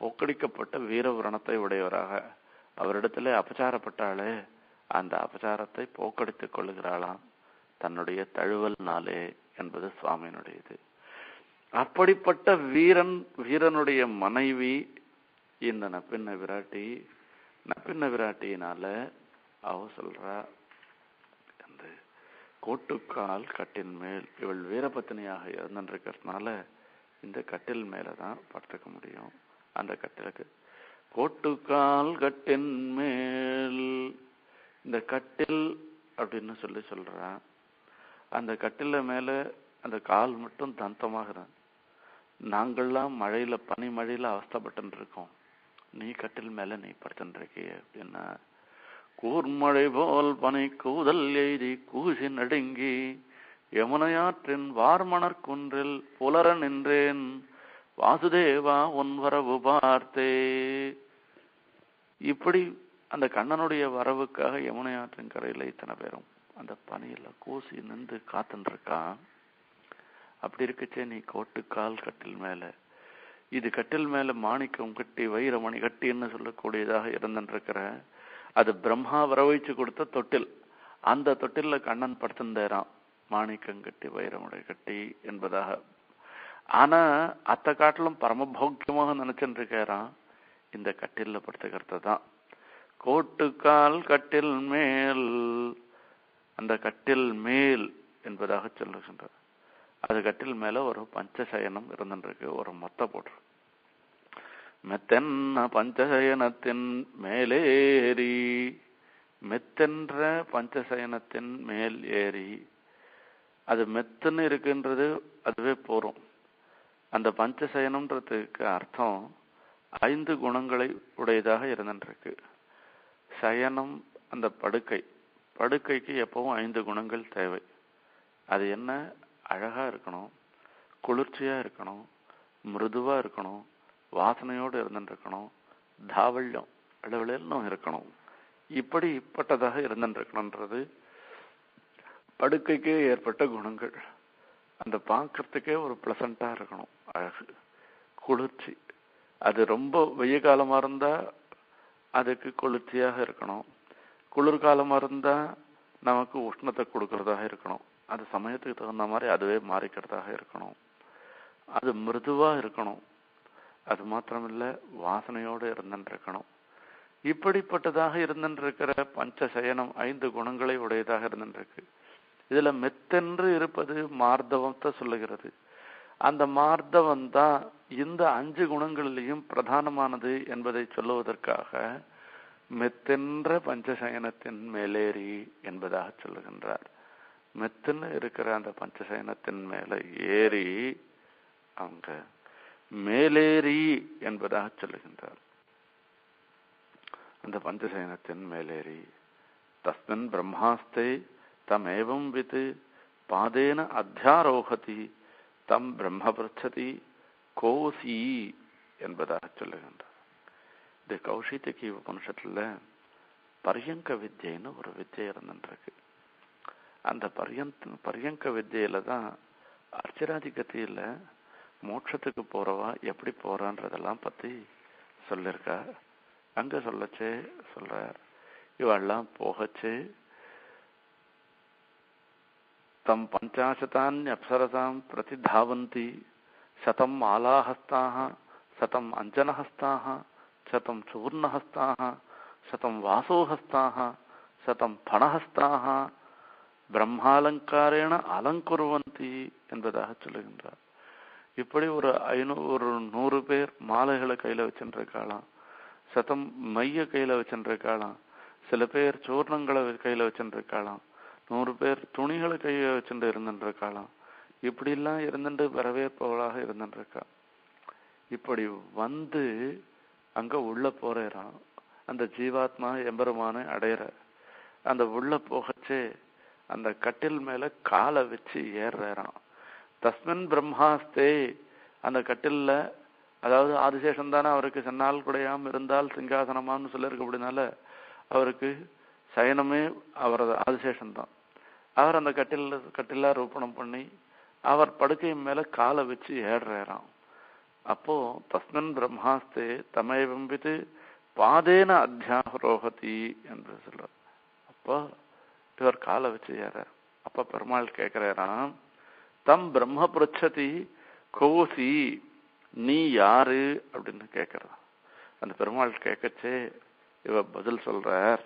போக்கடிக்கப்பட்ட வீரவிரணத்தை உடையவராக, அவரிடத்துல அபச்சாரப்பட்டாலே அந்த அபச்சாரத்தை போக்கடித்துக் கொள்ளுகிறாளாம் தன்னுடைய தழுவல்னாலே என்பது சுவாமியினுடையது. அப்படிப்பட்ட வீரன் வீரனுடைய மனைவி இந்த நப்பின்ன விராட்டி. நப்பின்ன விராட்டியினால அவ சொல்றா, அந்த கோட்டுக்கால் கட்டின் மேல், இவள் வீரபத்தினியாக இருந்திருக்கிறதுனால இந்த கட்டில் மேலதான் படுத்துக்க முடியும். அந்த கட்டிலுக்கு கோட்டுக்கால் கட்டின் மேல், இந்த கட்டில் அப்படின்னு சொல்லி சொல்றா. அந்த கட்டில மேல அந்த கால் மட்டும் தந்தமாக, நாங்கள்லாம் மழையில பனி மழையில அவஸ்தப்பட்டு இருக்கோம், நீ கட்டில் மேல நீ படுத்துட்டு இருக்கிய அப்படின்னா, கூர்மழை போல் பனை கூதல் எய்தி கூசி நடுங்கி யமுனையாற்றின் வார்மணர் குன்றில் புலர நின்றேன் வாசுதேவா உன் வரவு பார்த்தே. இப்படி அந்த கண்ணனுடைய வரவுக்காக யமுனை ஆற்றின் கரையில இத்தனை பேரும் அந்த பனியில கூசி நின்று காத்துன்னு இருக்கான். அப்படி இருக்குச்சே நீ கோட்டுக்கால் கட்டில் மேல, இது கட்டில் மேல மாணிக்கம் கட்டி வைரமணி கட்டின்னு சொல்லக்கூடியதாக இருந்துருக்கிற, அது பிரம்மா வரவழைச்சு கொடுத்த தொட்டில். அந்த தொட்டில கண்ணன் படுத்திருந்தாராம், மாணிக்கம் கட்டி வைரமணி கட்டி என்பதாக. ஆனா அத்த காட்டிலும் பரமபோக்கியமாக நினைச்சுட்டு இருக்காராம் இந்த கட்டில படுத்துக்கிறது தான். கோட்டுக்கால் கட்டில் மேல், அந்த கட்டில் மேல் என்பதாக சொல்லுகின்றார். அது கட்டில் மேல ஒரு பஞ்சசயனம் இருந்துருக்கு, ஒரு மொத்த போட்டு மெத்தென்ன பஞ்சசயனத்தின் மேலேறி, மெத்தென்ற பஞ்சசயனத்தின் மேல் ஏறி, அது மெத்துன்னு இருக்குன்றது அதுவே போறோம். அந்த பஞ்சசயனம்ன்றதுக்கு அர்த்தம் ஐந்து குணங்களை உடையதாக இருந்துருக்கு. சயனம் அந்த படுக்கை, படுக்கைக்கு எப்பவும் ஐந்து குணங்கள் தேவை. அது என்ன? அழகா இருக்கணும், குளிர்ச்சியா இருக்கணும், மிருதுவா இருக்கணும், வாசனையோடு இருந்துருக்கணும், தாவல்யம் அளவிலும் இருக்கணும். இப்படிப்பட்டதாக இருந்துருக்கணும்ன்றது படுக்கைக்கே ஏற்பட்ட குணங்கள். அந்த பார்க்கறதுக்கே ஒரு பிளசண்டா இருக்கணும், அழகு, குளிர்ச்சி. அது ரொம்ப வெய்ய காலமா இருந்தா அதுக்கு குளிர்ச்சியாக இருக்கணும், குளிர்காலமா இருந்தா நமக்கு உஷ்ணத்தை கொடுக்கறதாக இருக்கணும், அது சமயத்துக்கு தகுந்த மாதிரி அதுவே மாறிக்கிறதாக இருக்கணும், அது மிருதுவா இருக்கணும், அது மாத்திரமில்ல வாசனையோடு இருந்துருக்கணும். இப்படிப்பட்டதாக இருந்துருக்கிற பஞ்சசயனம் ஐந்து குணங்களை உடையதாக இருந்துருக்கு. இதுல மெத்தென்று இருப்பது மார்தவத்தை சொல்லுகிறது. அந்த மார்தவம் தான் இந்த அஞ்சு குணங்களிலையும் பிரதானமானது என்பதை சொல்லுவதற்காக மெத்தென்ற பஞ்சசயனத்தின் மேலேறி என்பதாக சொல்லுகின்றார். மெத்துன்னு இருக்கிற அந்த பஞ்சசயனத்தின் மேல ஏறி அவங்க மேலேறி என்பதாக சொல்லுகின்றார். அந்த பஞ்சசயனத்தின் மேலேறி தஸ்மின் பிரம்மாஸ்தே தம் ஏவம் வித் பாதேன அத்தியாரோகதி தம் பிரம்ம பிரச்சதி கோசி என்பதாக சொல்லுகின்றார். இந்த கௌஷிதகி உபனிஷத்துல பரியங்க வித்யன்னு ஒரு வித்யை இருந்துருக்கு. அந்த பரியந்த பரியங்க வித்தியில தான் அர்ச்சராதிகத்தியில மோட்சத்துக்கு போறவா எப்படி போறான்றதெல்லாம் பத்தி சொல்லிருக்கா. அங்க சொல்லச்சே சொல்றார், இவெல்லாம் போகச்சு தம் பஞ்சாசதான் அப்சரசாம் பிரதி தாவந்தி சதம் ஆலாஹஸ்தாக சதம் அஞ்சனஹஸ்தாக சதம் சூர்ணஹஸ்தாக சதம் வாசோஹஸ்தாக சதம் பணஹஸ்தாக பிரம்மாலங்காரேன அலங்குருவந்தி என்பதாக சொல்லுகின்றார். இப்படி ஒரு ஐநூறு ஒரு நூறு பேர் மாலைகளை கையில வச்சுருக்காளாம், சதம் மைய கையில வச்சுருக்காளாம், சில பேர் சூர்ணங்களை கையில வச்சுருக்காளாம், நூறு பேர் துணிகளை கையில வச்சுட்டு இருந்துருக்காளாம். இப்படி எல்லாம் இருந்துட்டு வரவேற்பவளாக இருந்துருக்கா. இப்படி வந்து அங்க உள்ள போறான் அந்த ஜீவாத்மா எம்பெருமான அடையிற. அந்த உள்ள போகச்சே அந்த கட்டில் மேல காலை வச்சு ஏறுறான். தஸ்மின் பிரம்மாஸ்தே, அந்த கட்டில்ல, அதாவது ஆதிசேஷன் தானே அவருக்கு சென்னால் குடையாம இருந்தால் சிங்காசனமான்னு சொல்லியிருக்க. அப்படினால அவருக்கு சயனமே அவரது ஆதிசேஷன் தான். அவர் அந்த கட்டில கட்டிலா ரூபணம் பண்ணி அவர் படுக்கையின் மேல காலை வச்சு ஏறுறாராம். அப்போ தஸ்மின் பிரம்மாஸ்தே தமேவம்பித்து பாதேன அத்தியாரோகதி என்று சொல்றார். அப்போ இவர் காலை வச்சு ஏறார். அப்ப பெருமாள் கேட்கிறாராம், தம் பிரம்ம புரட்சதி கோசி, நீ யாரு அப்படின்னு கேட்கிறான். அந்த பெருமாள் கேட்கச்சே இவ பதில் சொல்றார்,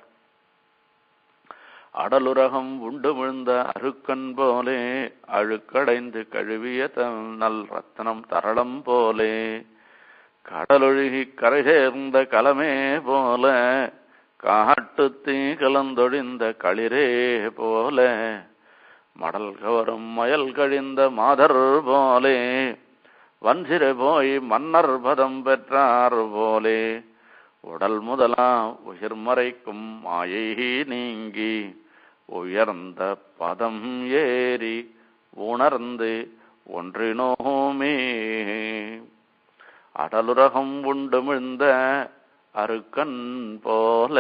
அடலுரகம் உண்டு விழுந்த அருக்கன் போலே அழுக்கடைந்து கழுவிய நல் ரத்தனம் தரளம் போலே கடலொழுகி கரை சேர்ந்த கலமே போல காட்டு தீ கலந்தொழிந்த களிரே போல மடல் கவரும் மயல் கழிந்த மாதர் போலே வஞ்சிரை போய் மன்னர் பதம் பெற்றார் போலே உடல் முதலா உயிர் மறைக்கும் மாயை நீங்கி உயர்ந்த பதம் ஏறி உணர்ந்து ஒன்றினோமே அடலுரகம் உண்டு மிழ்ந்த அருக்கன் போல.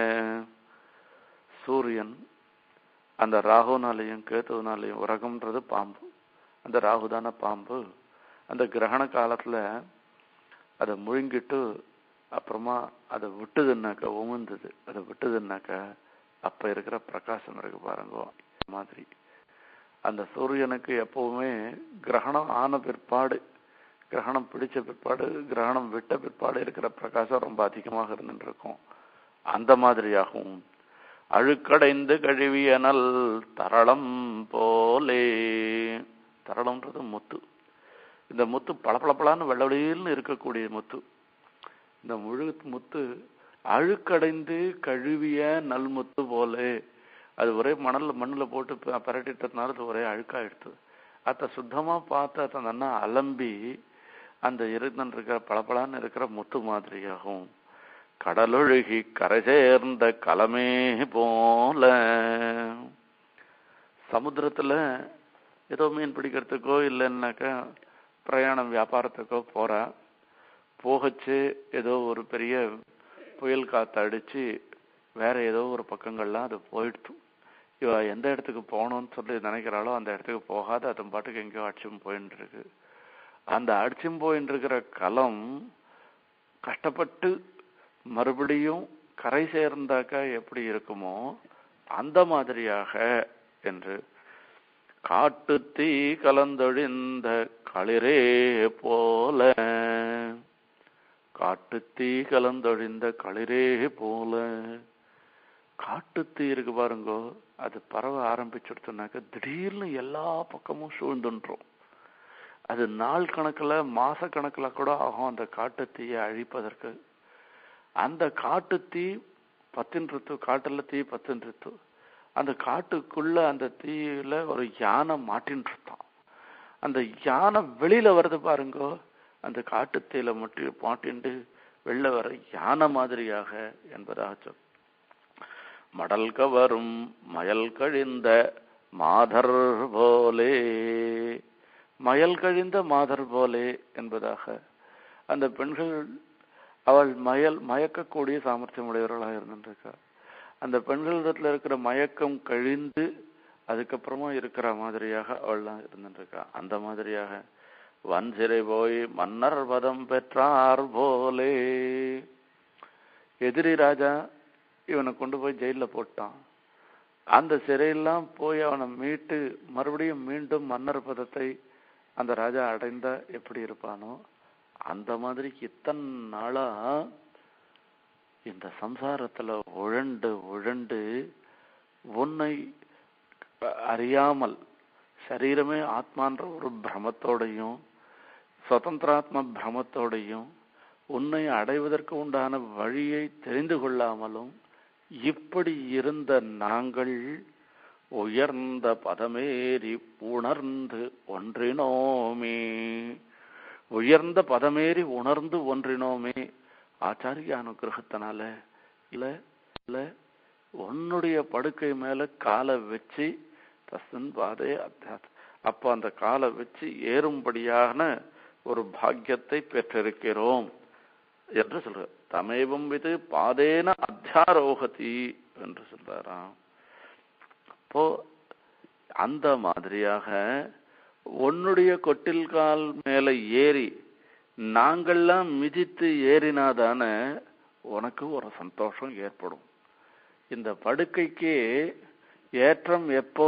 சூரியன் அந்த ராகுனாலையும் கேத்துனாலையும், உரகம்ன்றது பாம்பு, அந்த ராகுதான பாம்பு அந்த கிரகண காலத்துல அதை முழுங்கிட்டு அப்புறமா அதை விட்டுதுன்னாக்கா உமிழ்ந்தது, அதை விட்டுதுன்னாக்கா அப்ப இருக்கிற பிரகாசம் இருக்கு பாருங்க மாதிரி. அந்த சூரியனுக்கு எப்பவுமே கிரகணம் ஆன பிற்பாடு, கிரகணம் பிடிச்ச பிற்பாடு, கிரகணம் விட்ட பிற்பாடு இருக்கிற பிரகாசம் ரொம்ப அதிகமாக இருந்துட்டு இருக்கும். அந்த மாதிரியாகும் அழுக்கடைந்து கழுவிய நல் தரளம் போலே. தரளம்ன்றது முத்து. இந்த முத்து பளபளபளான்னு வெள்ளவெளியில்னு இருக்கக்கூடிய முத்து. இந்த முழு முத்து அழுக்கடைந்து கழுவிய நல் முத்து போலே. அது ஒரே மணல்ல மண்ணில் போட்டு பரட்டிட்டதுனால அது ஒரே அழுக்கா எடுத்தது. அதை சுத்தமா பார்த்து அதை நல்லா அலம்பி அந்த இருந்தன் இருக்கிற பளபளான்னு இருக்கிற முத்து மாதிரியாகும். கடலொழுகி கரை சேர்ந்த கலமே போல. சமுத்திரத்துல ஏதோ மீன் பிடிக்கிறதுக்கோ இல்லைன்னாக்கா பிரயாணம் வியாபாரத்துக்கோ போறா, போகச்சு ஏதோ ஒரு பெரிய புயல் காத்து அடிச்சு வேற ஏதோ ஒரு பக்கங்கள்லாம் அது போயிடுச்சு. இவ எந்த இடத்துக்கு போகணும்னு சொல்லி நினைக்கிறாளோ அந்த இடத்துக்கு போகாத அதன் பாட்டுக்கு எங்கேயோ அடிச்சும் போயின்னு இருக்கு. அந்த அடிச்சும் போயின்னு இருக்கிற களம் கஷ்டப்பட்டு மறுபடியும் கரை சேர்ந்தாக்கா எப்படி இருக்குமோ அந்த மாதிரியாக என்று காட்டு தீ கலந்தொழிந்த களிரே போல. காட்டு தீ கலந்தொழிந்த களிரே போல. காட்டு தீ இருக்கு பாருங்கோ, அது பரவ ஆரம்பிச்சுடுச்சுனாக்க திடீர்னு எல்லா பக்கமும் சூழ்ந்துன்றோம். அது நாள் கணக்குல மாச கணக்குல கூட ஆகும் அந்த காட்டு தீயை அழிப்பதற்கு. அந்த காட்டு தீ பத்தின்றது, காட்டுல தீ பத்தின்றது. அந்த காட்டுக்குள்ள அந்த தீயில ஒரு யானை மாட்டின்றான். அந்த யானை வெளியில வருது பாருங்கோ, அந்த காட்டு தீயில மட்டும் மாட்டிண்டு வெளில வர யானை மாதிரியாக என்பதாக சொல். மடல் கவரும் மயல் கழிந்த மாதர் போலே. மயல் கழிந்த மாதர் போலே என்பதாக அந்த பெண்கள் அவள் மயல் மயக்கக்கூடிய சாமர்த்தியம் உடையவர்களாக இருந்துருக்கா. அந்த பெண்களிடத்துல இருக்கிற மயக்கம் கழிந்து அதுக்கப்புறமா இருக்கிற மாதிரியாக அவள்லாம் இருந்துருக்கா. அந்த மாதிரியாக வன் சிறை போய் மன்னர் பதம் பெற்றார் போலே. எதிரி ராஜா இவனை கொண்டு போய் ஜெயில போட்டான். அந்த சிறையெல்லாம் போய் அவனை மீட்டு மறுபடியும் மீண்டும் மன்னர் பதத்தை அந்த ராஜா அடைந்தா எப்படி இருப்பானோ அந்த மாதிரி இத்தனை நாளா இந்த சம்சாரத்துல உழண்டு உழண்டு உன்னை அறியாமல் சரீரமே ஆத்மான்ற ஒரு பிரமத்தோடையும் சுதந்திராத்ம பிரமத்தோடையும் உன்னை அடைவதற்கு உண்டான வழியை தெரிந்து கொள்ளாமலும் இப்படி இருந்த நாங்கள் உயர்ந்த பதமேறி உணர்ந்து ஒன்றினோமே. உயர்ந்த பதமேறி உணர்ந்து ஒன்றினோமே. ஆச்சாரிய அனுகிரகத்தினால இல்ல இல்ல உன்னுடைய படுக்கை மேல காலை வச்சு தஸ்மின் பாதே அத்தியாத் அப்ப அந்த காலை வச்சு ஏறும்படியான ஒரு பாக்கியத்தை பெற்றிருக்கிறோம் என்று சொல்ற. தமேவம் இது பாதேன அத்தியாரோகதி என்று சொல்றாராம். அப்போ அந்த மாதிரியாக உன்னுடைய கொட்டில் கால் மேல ஏறி நாங்கள்லாம் மிதித்து ஏறினாதான உனக்கு ஒரு சந்தோஷம் ஏற்படும். இந்த படுக்கைக்கு ஏற்றம் எப்போ?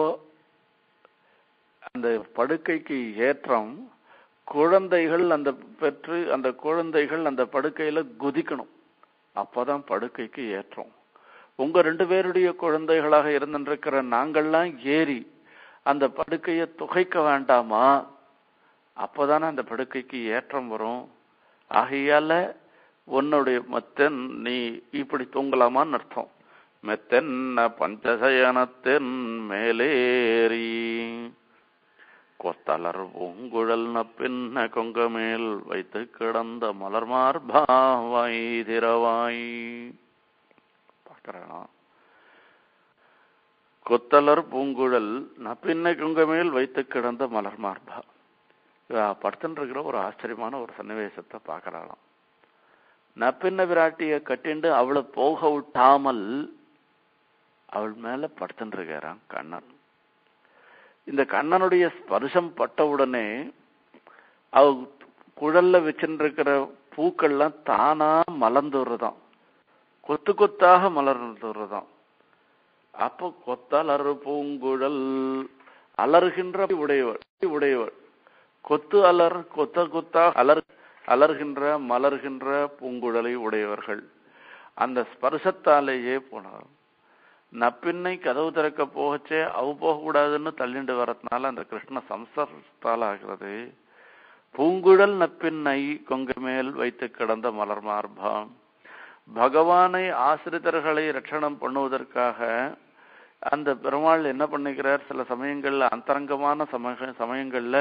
அந்த படுக்கைக்கு ஏற்றம் குழந்தைகள் அந்த பெற்று அந்த குழந்தைகள் அந்த படுக்கையில குதிக்கணும். அப்பதான் படுக்கைக்கு ஏற்றம். உங்க ரெண்டு பேருடைய குழந்தைகளாக இருந்திருக்கிற நாங்கள்லாம் ஏறி அந்த படுக்கையை துகைக்க வேண்டாமா? அப்பதானே அந்த படுக்கைக்கு ஏற்றம் வரும். ஆகையால உன்னுடைய மெத்தன் நீ இப்படி தூங்கலாமான்னு அர்த்தம். மெத்தென்ன பஞ்சசயனத்தின் மேலேறி கொத்தலர் பூங்குழல் பின்ன கொங்க மேல் வைத்து கிடந்த மலர் மார்பாவாய் திரவாய். பார்க்கறானா? கொத்தலர் பூங்குழல் நப்பின்ன கொங்க மேல் வைத்து கிடந்த மலர் மார்பா. படுத்துன்னு இருக்கிற ஒரு ஆச்சரியமான ஒரு சன்னிவேசத்தை பார்க்கறாளாம். நப்பின்ன விராட்டிய கட்டிண்டு அவளை போக விட்டாமல் அவள் மேல படுத்துன்னு இருக்கிறான் கண்ணன். இந்த கண்ணனுடைய ஸ்பர்சம் பட்டவுடனே அவ குழல்ல வச்சுருக்கிற பூக்கள்லாம் தானா மலர்ந்துடுறதாம், கொத்து கொத்தாக மலர்ந்துடுறதாம். அப்போ கொத்தலர் பூங்குழல் அலறுகின்ற உடையவள் உடையவள் கொத்து அலர் கொத்த கொத்தா அலர் அலர்கின்ற மலர்கின்ற பூங்குழலை உடையவர்கள். அந்த ஸ்பர்சத்தாலேயே போனார். நப்பின்னை கதவு திறக்க போகச்சே அவ போகக்கூடாதுன்னு தள்ளிண்டு வரதுனால அந்த கிருஷ்ண சம்சாரத்தால் ஆகிறது. பூங்குழல் நப்பின்னை கொங்க மேல் வைத்து கிடந்த மலர் மார்பாம். பகவானை ஆசிரிதர்களை ரட்சணம் பண்ணுவதற்காக அந்த பெருமாள் என்ன பண்ணிக்கிறார்? சில சமயங்கள்ல அந்தரங்கமான சமய சமயங்கள்ல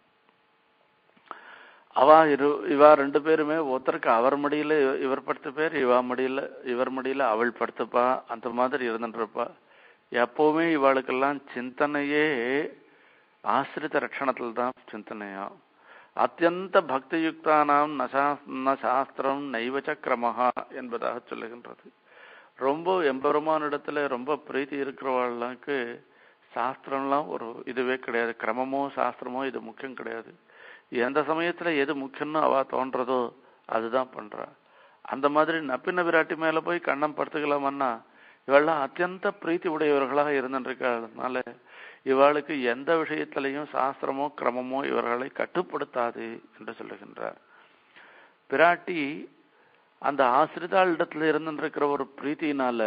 அவ இரு இவா ரெண்டு பேருமே ஒருத்தருக்கு அவர் மடியில இவர் படுத்து பேர், இவா மடியில இவர் மடியில அவள் படுத்துப்பா. அந்த மாதிரி இருந்துருப்பா. எப்பவுமே இவாளுக்கெல்லாம் சிந்தனையே ஆசிரித ரட்சணத்துல தான் சிந்தனையா. அத்தியந்த பக்தியுக்தானாம் ந சாஸ்திரம் நைவச்ச கிரமஹா என்பதாக சொல்லுகின்றது. ரொம்ப எம்பெருமானிடத்துல ரொம்ப பிரீத்தி இருக்கிறவாளுக்கு சாஸ்திரம்லாம் ஒரு இதுவே கிடையாது. கிரமமோ சாஸ்திரமோ இது முக்கியம் கிடையாது. எந்த சமயத்துல எது முக்கியம்னு அவ தோன்றதோ அதுதான் பண்றா. அந்த மாதிரி நப்பின்ன விராட்டி மேல போய் கண்ணம் படுத்துக்கலாமன்னா இவெல்லாம் அத்தியந்த பிரீத்தி உடையவர்களாக இருந்துருக்கிறதுனால இவளுக்கு எந்த விஷயத்திலையும் சாஸ்திரமோ கிரமமோ இவர்களை கட்டுப்படுத்தாது என்று சொல்லுகின்றார். பிராட்டி அந்த ஆசிரிதாள் இடத்துல இருந்துருக்கிற ஒரு பிரீத்தினால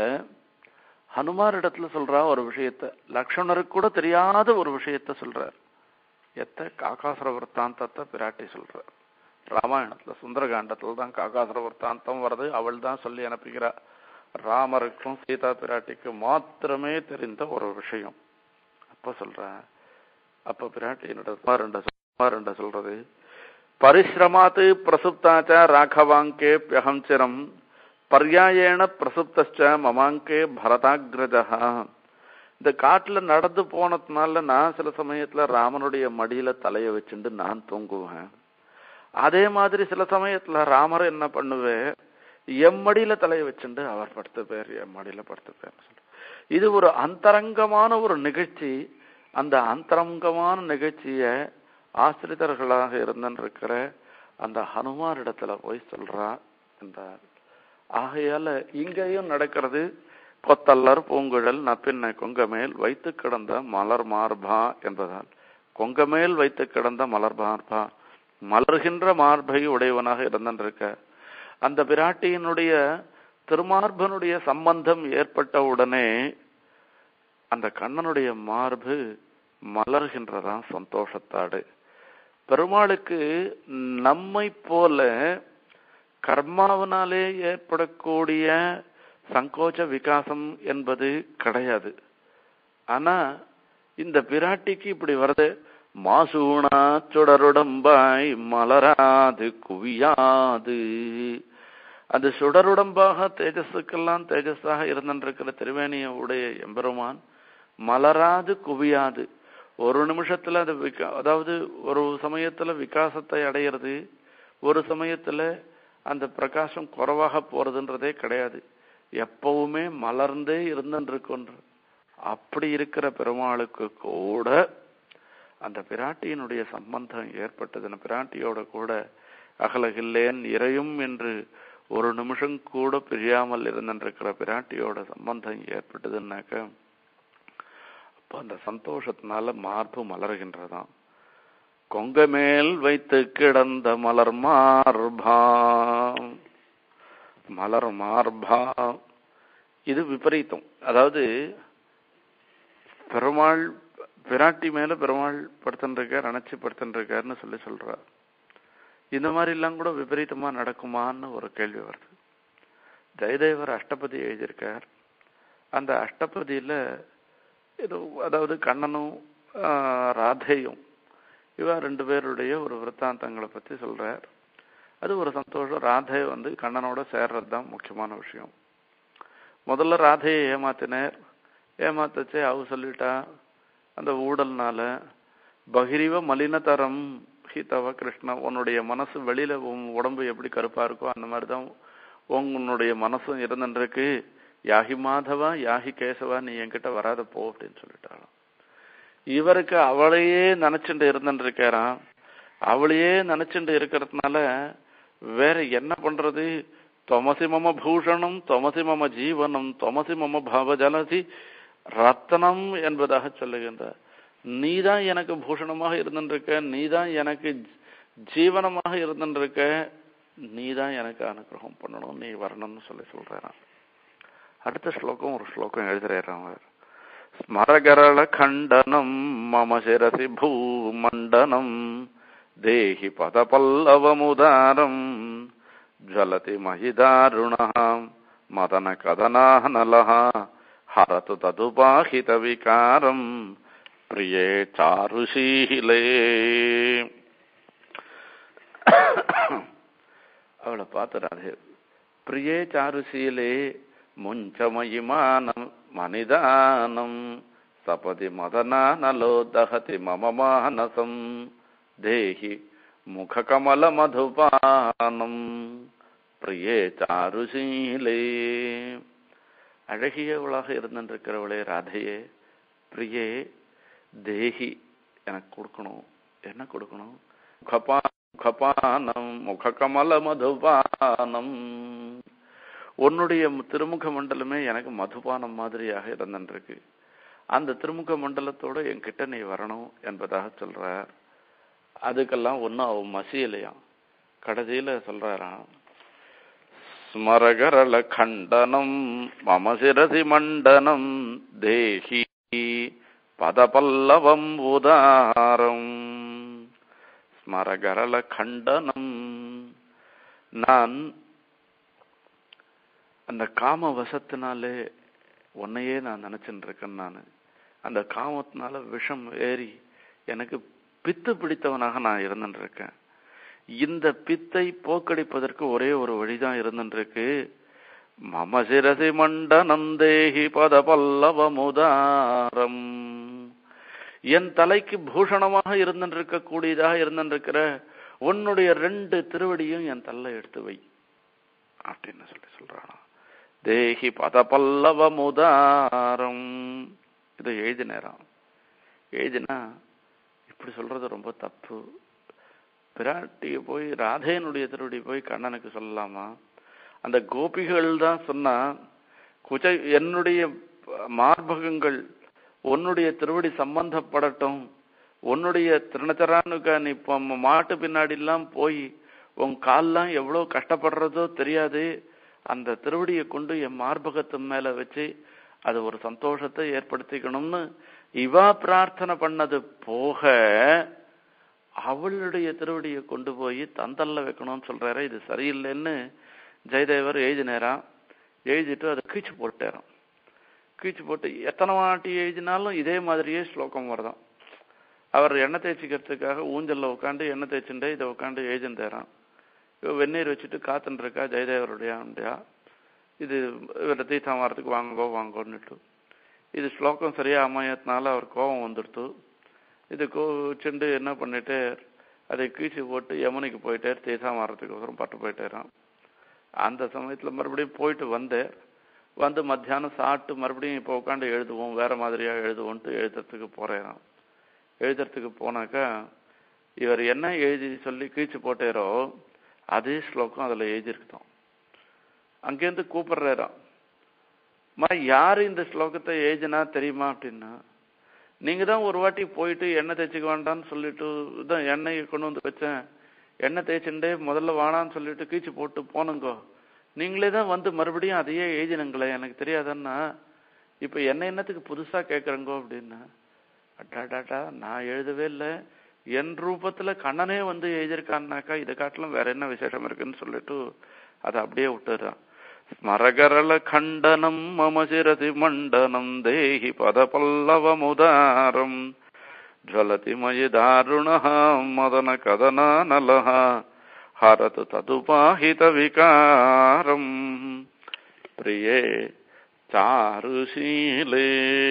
ஹனுமார் இடத்துல சொல்றா ஒரு விஷயத்த, லக்ஷ்மணருக்கு கூட தெரியாத ஒரு விஷயத்த சொல்றார். எத்த காகாசுர விற்த்தாந்தத்தை பிராட்டி சொல்றார். ராமாயணத்துல சுந்தரகாண்டத்துல தான் காகாசுர விற்த்தாந்தம் வருது. அவள் தான் சொல்லி அனுப்புகிறார். ராமருக்கும் சீதா பிராட்டிக்கு மாத்திரமே தெரிந்த ஒரு விஷயம். அப்ப சொல்ற அப்ப பிராட்டி என்னோட சொல்றது, பரிசிரமாத்து பிரசுப்தாச்ச ராகவாங்கே பியகம் சிரம் பர்யாயேன பிரசுப்தச்ச மமாங்கே பரதாகிரஜா. இந்த காட்டுல நடந்து போனதுனால நான் சில சமயத்துல ராமனுடைய மடியில தலைய வச்சுட்டு நான் தூங்குவேன். அதே மாதிரி சில சமயத்துல ராமர் என்ன பண்ணுவேன், எம் மடியில தலைய வச்சுட்டு அவர் படுத்த பேர் எம் மடியில படுத்த பேர். இது ஒரு அந்தரங்கமான ஒரு நிகழ்ச்சி. அந்த அந்தரங்கமான நிகழ்ச்சிய ஆசிரிதர்களாக இருந்திருக்கிற அந்த ஹனுமார் இடத்துல போய் சொல்றா என்றார். ஆகையால இங்கேயும் நடக்கிறது. கொத்தல்லர் பூங்குழல் நப்பின்ன கொங்க மேல் வைத்து கிடந்த மலர் மார்பா என்பதால் கொங்க மேல் வைத்து கிடந்த மலர் மார்பா, மலர்கின்ற மார்பை உடையவனாக இருந்திருக்க அந்த பிராட்டியினுடைய திருமார்பனுடைய சம்பந்தம் ஏற்பட்ட உடனே அந்த கண்ணனுடைய மார்பு மலர்கின்றதான் சந்தோஷத்தாடு. பெருமாளுக்கு நம்மை போல கர்மாவனாலே ஏற்படக்கூடிய சங்கோச்ச விகாசம் என்பது கிடையாது. ஆனா இந்த பிராட்டிக்கு இப்படி வருது. மாசூணா சுடருடம்பாய் மலராது குவியாது. அது சுடருடம்பாக தேஜஸுக்கெல்லாம் தேஜஸாக இருந்திருக்கிற திருவேணிய உடைய எம்பெருமான் மலராது குவியாது. ஒரு நிமிஷத்துல அது விகா அதாவது ஒரு சமயத்துல விகாசத்தை அடையிறது, ஒரு சமயத்துல அந்த பிரகாசம் குறைவாக போறதுன்றதே கிடையாது. எப்பவுமே மலர்ந்தே இருந்துருக்குன்ற அப்படி இருக்கிற பெருமாளுக்கு கூட அந்த பிராட்டியினுடைய சம்பந்தம் ஏற்பட்டது. பிராட்டியோட கூட அகலகில்லேன் இறையும் என்று ஒரு நிமிஷம் கூட பிரியாமல் இருந்திருக்கிற பிராட்டியோட சம்பந்தம் ஏற்பட்டதுன்னாக்க அப்ப அந்த சந்தோஷத்தினால மார்பு மலர்கின்றதாம். கொங்க மேல் வைத்து கிடந்த மலர் மார்பா, மலர் மார்பா, இது விபரீதம். அதாவது பெருமாள் பிராட்டி மேல பெருமாள் படுத்துருக்கார், அணைச்சி படுத்துருக்காருன்னு சொல்லி சொல்றார். இந்த மாதிரி எல்லாம் கூட விபரீதமா நடக்குமான்னு ஒரு கேள்வி வருது. ஜெயதேவர் அஷ்டபதி எழுதியிருக்கார். அந்த அஷ்டபதியில இது அதாவது கண்ணனும் ராதையும் இவ ரெண்டு பேருடைய ஒரு விற்த்தாந்தங்களை பத்தி சொல்றார். அது ஒரு சந்தோஷம். ராதை வந்து கண்ணனோட சேர்றது தான் முக்கியமான விஷயம். முதல்ல ராதையை ஏமாத்தினார். ஏமாத்தச்சே அவ சொல்லிட்டா அந்த ஊடல்னால பகிரிவ மலினதரம் ஹிதவ கிருஷ்ணா, உன்னுடைய மனசு வெளியில உடம்பு எப்படி கருப்பா இருக்கோ அந்த மாதிரிதான் உன்னுடைய மனசும் இருந்துருக்கு. யாகி மாதவா யாகி கேசவா, நீ என்கிட்ட வராத போ அப்படின்னு சொல்லிட்டாளாம். இவருக்கு அவளையே நினைச்சுட்டு இருந்துருக்காராம். அவளையே நினைச்சுட்டு இருக்கிறதுனால வேற என்ன பண்றது? தொமசி மம பூஷணம் தொமசி மம ஜீவனம் தொமசி மம பாவஜலசி ரத்தனம் என்பதாக சொல்லுகின்றார். நீதான் எனக்கு பூஷணமாக இருந்துருக்க, நீதான் எனக்கு ஜீவனமாக இருந்துருக்க, நீதான் எனக்கு அனுகிரகம் பண்ணணும், நீ வரணும்னு சொல்லி சொல்றாராம். அடுத்த ஸ்லோகம் ஒரு ஸ்லோகம் எழுதுறாராம். ஸ்மரகரள கண்டனம் மம சிரசி பூமண்டனம் தேஹி பத பல்லவமுதாரம் ஜலதி மஹிதாருணாம் மதன கதனானலஹ ஹரது ததுபாஹித விகாரம் பிரியே சாருஷீலே. அவளை பார்த்துறாரு. பிரியே சாருஷீலே முஞ்சமயிமானம் மனிதானம் சபதி மதனானலோ தஹதி மம மானசம் தேஹி முககமல மதுபானம் பிரியே சாருஷீலே. அழகியவளாக இருந்திருக்கிறவளே ராதையே, பிரியே தேஹி, எனக்கு கொடுக்கணும். என்ன கொடுக்கணும்? முகபானம் முககமல மதுபானம், உன்னுடைய திருமுக மண்டலமே எனக்கு மதுபானம் மாதிரியாக இருந்திருக்கு. அந்த திருமுக மண்டலத்தோட என்கிட்ட நீ வரணும் என்பதாக சொல்றார். அதுக்கெல்லாம் ஒன்னும் அவ மசியலையாம். கடைசியில சொல்றாராம், ஸ்மரகரள கண்டனம் மம சிரசி மண்டனம் தேஹி பதபல்லவம் உதாரம். ஸ்மரகரள கண்டனம், நான் அந்த காம வசத்தினாலே உன்னையே நான் நினைச்சுட்டு இருக்கேன். நான் அந்த காமத்தினால விஷம் ஏறி எனக்கு பித்து பிடித்தவனாக நான் இருந்துட்டு இருக்கேன். இந்த பித்தை போக்கடிப்பதற்கு ஒரே ஒரு வழிதான் இருந்துருக்கு. மம சிரசி மண்டனம் தேஹி பத பல்லவமுதாரம், என் தலைக்கு பூஷணமாக இருந்துருக்க கூடியதாக இருந்துருக்கிற உன்னுடைய ரெண்டு திருவடியும் என் தலை எடுத்து வை அப்படின்னு சொல்லி சொல்றானா. தேஹி பத பல்லவமுதாரம், இது எழுதி நேரம். எழுதினா இப்படி சொல்றது ரொம்ப தப்பு. பிராட்டிய போய் ராதையனுடைய திருவடி போய் கண்ணனுக்கு சொல்லலாமா? அந்த கோபிகள் தான் சொன்னா, குஜ என்னுடைய மார்பகங்கள் உன்னுடைய திருவடி சம்பந்தப்படட்டும், உன்னுடைய திருநச்சரானுக்கா நீ மாட்டு பின்னாடி எல்லாம் போய் உன் கால்லாம் எவ்வளவு கஷ்டப்படுறதோ தெரியாது, அந்த திருவடியை கொண்டு என் மார்பகத்து மேல வச்சு அது ஒரு சந்தோஷத்தை ஏற்படுத்திக்கணும்னு இவா பிரார்த்தனை பண்ணது போக அவளுடைய திருவடியை கொண்டு போய் தந்தல்ல வைக்கணும்னு சொல்றாரு. இது சரியில்லைன்னு ஜெயதேவர் எழுதினேராம். எழுதிட்டு அதை கீச்சு போட்டாராம். கீச்சு போட்டு எத்தனை வாட்டி எழுதினாலும் இதே மாதிரியே ஸ்லோகம் வருதான். அவர் எண்ணெய் தேய்ச்சிக்கிறதுக்காக ஊஞ்சல்ல உட்காந்து எண்ணெய் தேய்ச்சுட்டே இதை உட்காந்து எழுதினேராம். இவ வெந்நீர் வச்சுட்டு காத்துன்னு இருக்கா ஜெயதேவருடைய உண்டியா. இது இவரை தீர்த்தம் வரத்துக்கு வாங்கோ வாங்கோன்னுட்டு இது ஸ்லோகம் சரியா அமையத்தினால அவர் கோபம் வந்துடுத்து. இது கோ செண்டு என்ன பண்ணிட்டு அதை கீழ்ச்சி போட்டு யமுனைக்கு போயிட்டார். தீர்த்தம் வரத்துக்கு பட்டு போயிட்டாராம். அந்த சமயத்தில் மறுபடியும் போயிட்டு வந்தேன். வந்து மத்தியானம் சாப்பிட்டு மறுபடியும் இப்போ உட்காந்து எழுதுவோம், வேற மாதிரியாக எழுதுவோன்ட்டு எழுதுறதுக்கு போறேறான். எழுதுறதுக்கு போனாக்கா இவர் என்ன எழுதி சொல்லி கீழ்ச்சி போட்டாரோ அதே ஸ்லோகம் அதுல எழுதியிருக்கோம். அங்கேருந்து கூப்பிடுறாராம், மா யாரு இந்த ஸ்லோகத்தை எழுதினா தெரியுமா அப்படின்னா, நீங்க தான் ஒரு வாட்டி போயிட்டு எண்ணெய் தேய்ச்சிக்க வேண்டான்னு சொல்லிட்டு தான் எண்ணெயை கொண்டு வந்து வச்சேன், எண்ணெய் தேய்ச்சுட்டே முதல்ல வானான்னு சொல்லிட்டு கீச்சு போட்டு போனுங்கோ, நீங்களே தான் வந்து மறுபடியும் அதையே எழுதினுங்களே, எனக்கு தெரியாதன்னா இப்ப என்ன என்னத்துக்கு புதுசா கேட்குறங்கோ அப்படின்னா, அட்டாடாட்டா நான் எழுதவே இல்லை, என் ரூபத்துல கண்ணனே வந்து எழுதியிருக்கான்னாக்கா இதை காட்டிலும் வேற என்ன விசேஷம் இருக்குன்னு சொல்லிட்டு அதை அப்படியே விட்டுறான். ஸ்மரகரள கண்டனம் மமசிரதி மண்டனம் தேஹி பத பல்லவமுதாரம் ஜலதி மயி தாருணஹ மதன கதனானலஹ ஹரது ததுபாஹித விகாரம் பிரியே சாருசீலே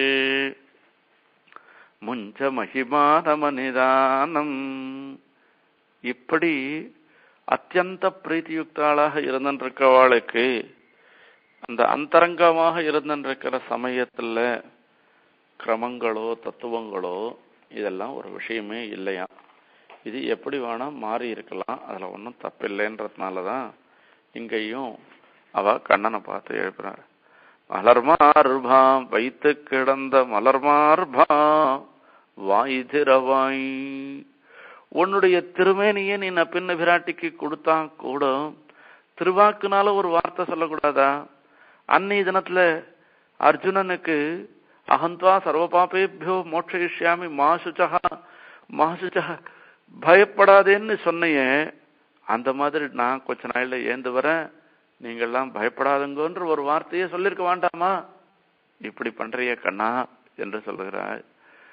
முஞ்ச மகிமானமனிதானம். இப்படி அத்தியந்த பிரீத்தியுக்தாளாக இருந்திருக்கவாளுக்கு அந்த அந்தரங்கமாக இருந்திருக்கிற சமயத்துல கிரமங்களோ தத்துவங்களோ இதெல்லாம் ஒரு விஷயமே இல்லையா. இது எப்படி வேணா மாறி இருக்கலாம், அதுல ஒன்றும் தப்பில்லைன்றதுனாலதான் இங்கேயும் அவ கண்ணனை பார்த்து எழுப்புறாரு. மலர்மார்பா வைத்து கிடந்த மலர்மார்பா வாய்திரவாய், உன்னுடைய திருமேனியை நீ நப்பின்ன பிராட்டிக்கு கொடுத்தா கூட திருவாக்குனால ஒரு வார்த்தை சொல்லக்கூடாதா? அன்னைய தினத்துல அர்ஜுனனுக்கு அகந்த்வா சர்வ பாபேபியோ மோட்சயிஷ்யாமி மாசுச்சா மாசுச்சா பயப்படாதேன்னு சொன்னையே, அந்த மாதிரி நான் கொஞ்ச நாள்ல ஏந்து வரேன், நீங்கள்லாம் பயப்படாதுங்கன்ற ஒரு வார்த்தையே சொல்லிருக்க வேண்டாமா? இப்படி பண்றிய கண்ணா என்று சொல்லுகிறாய்.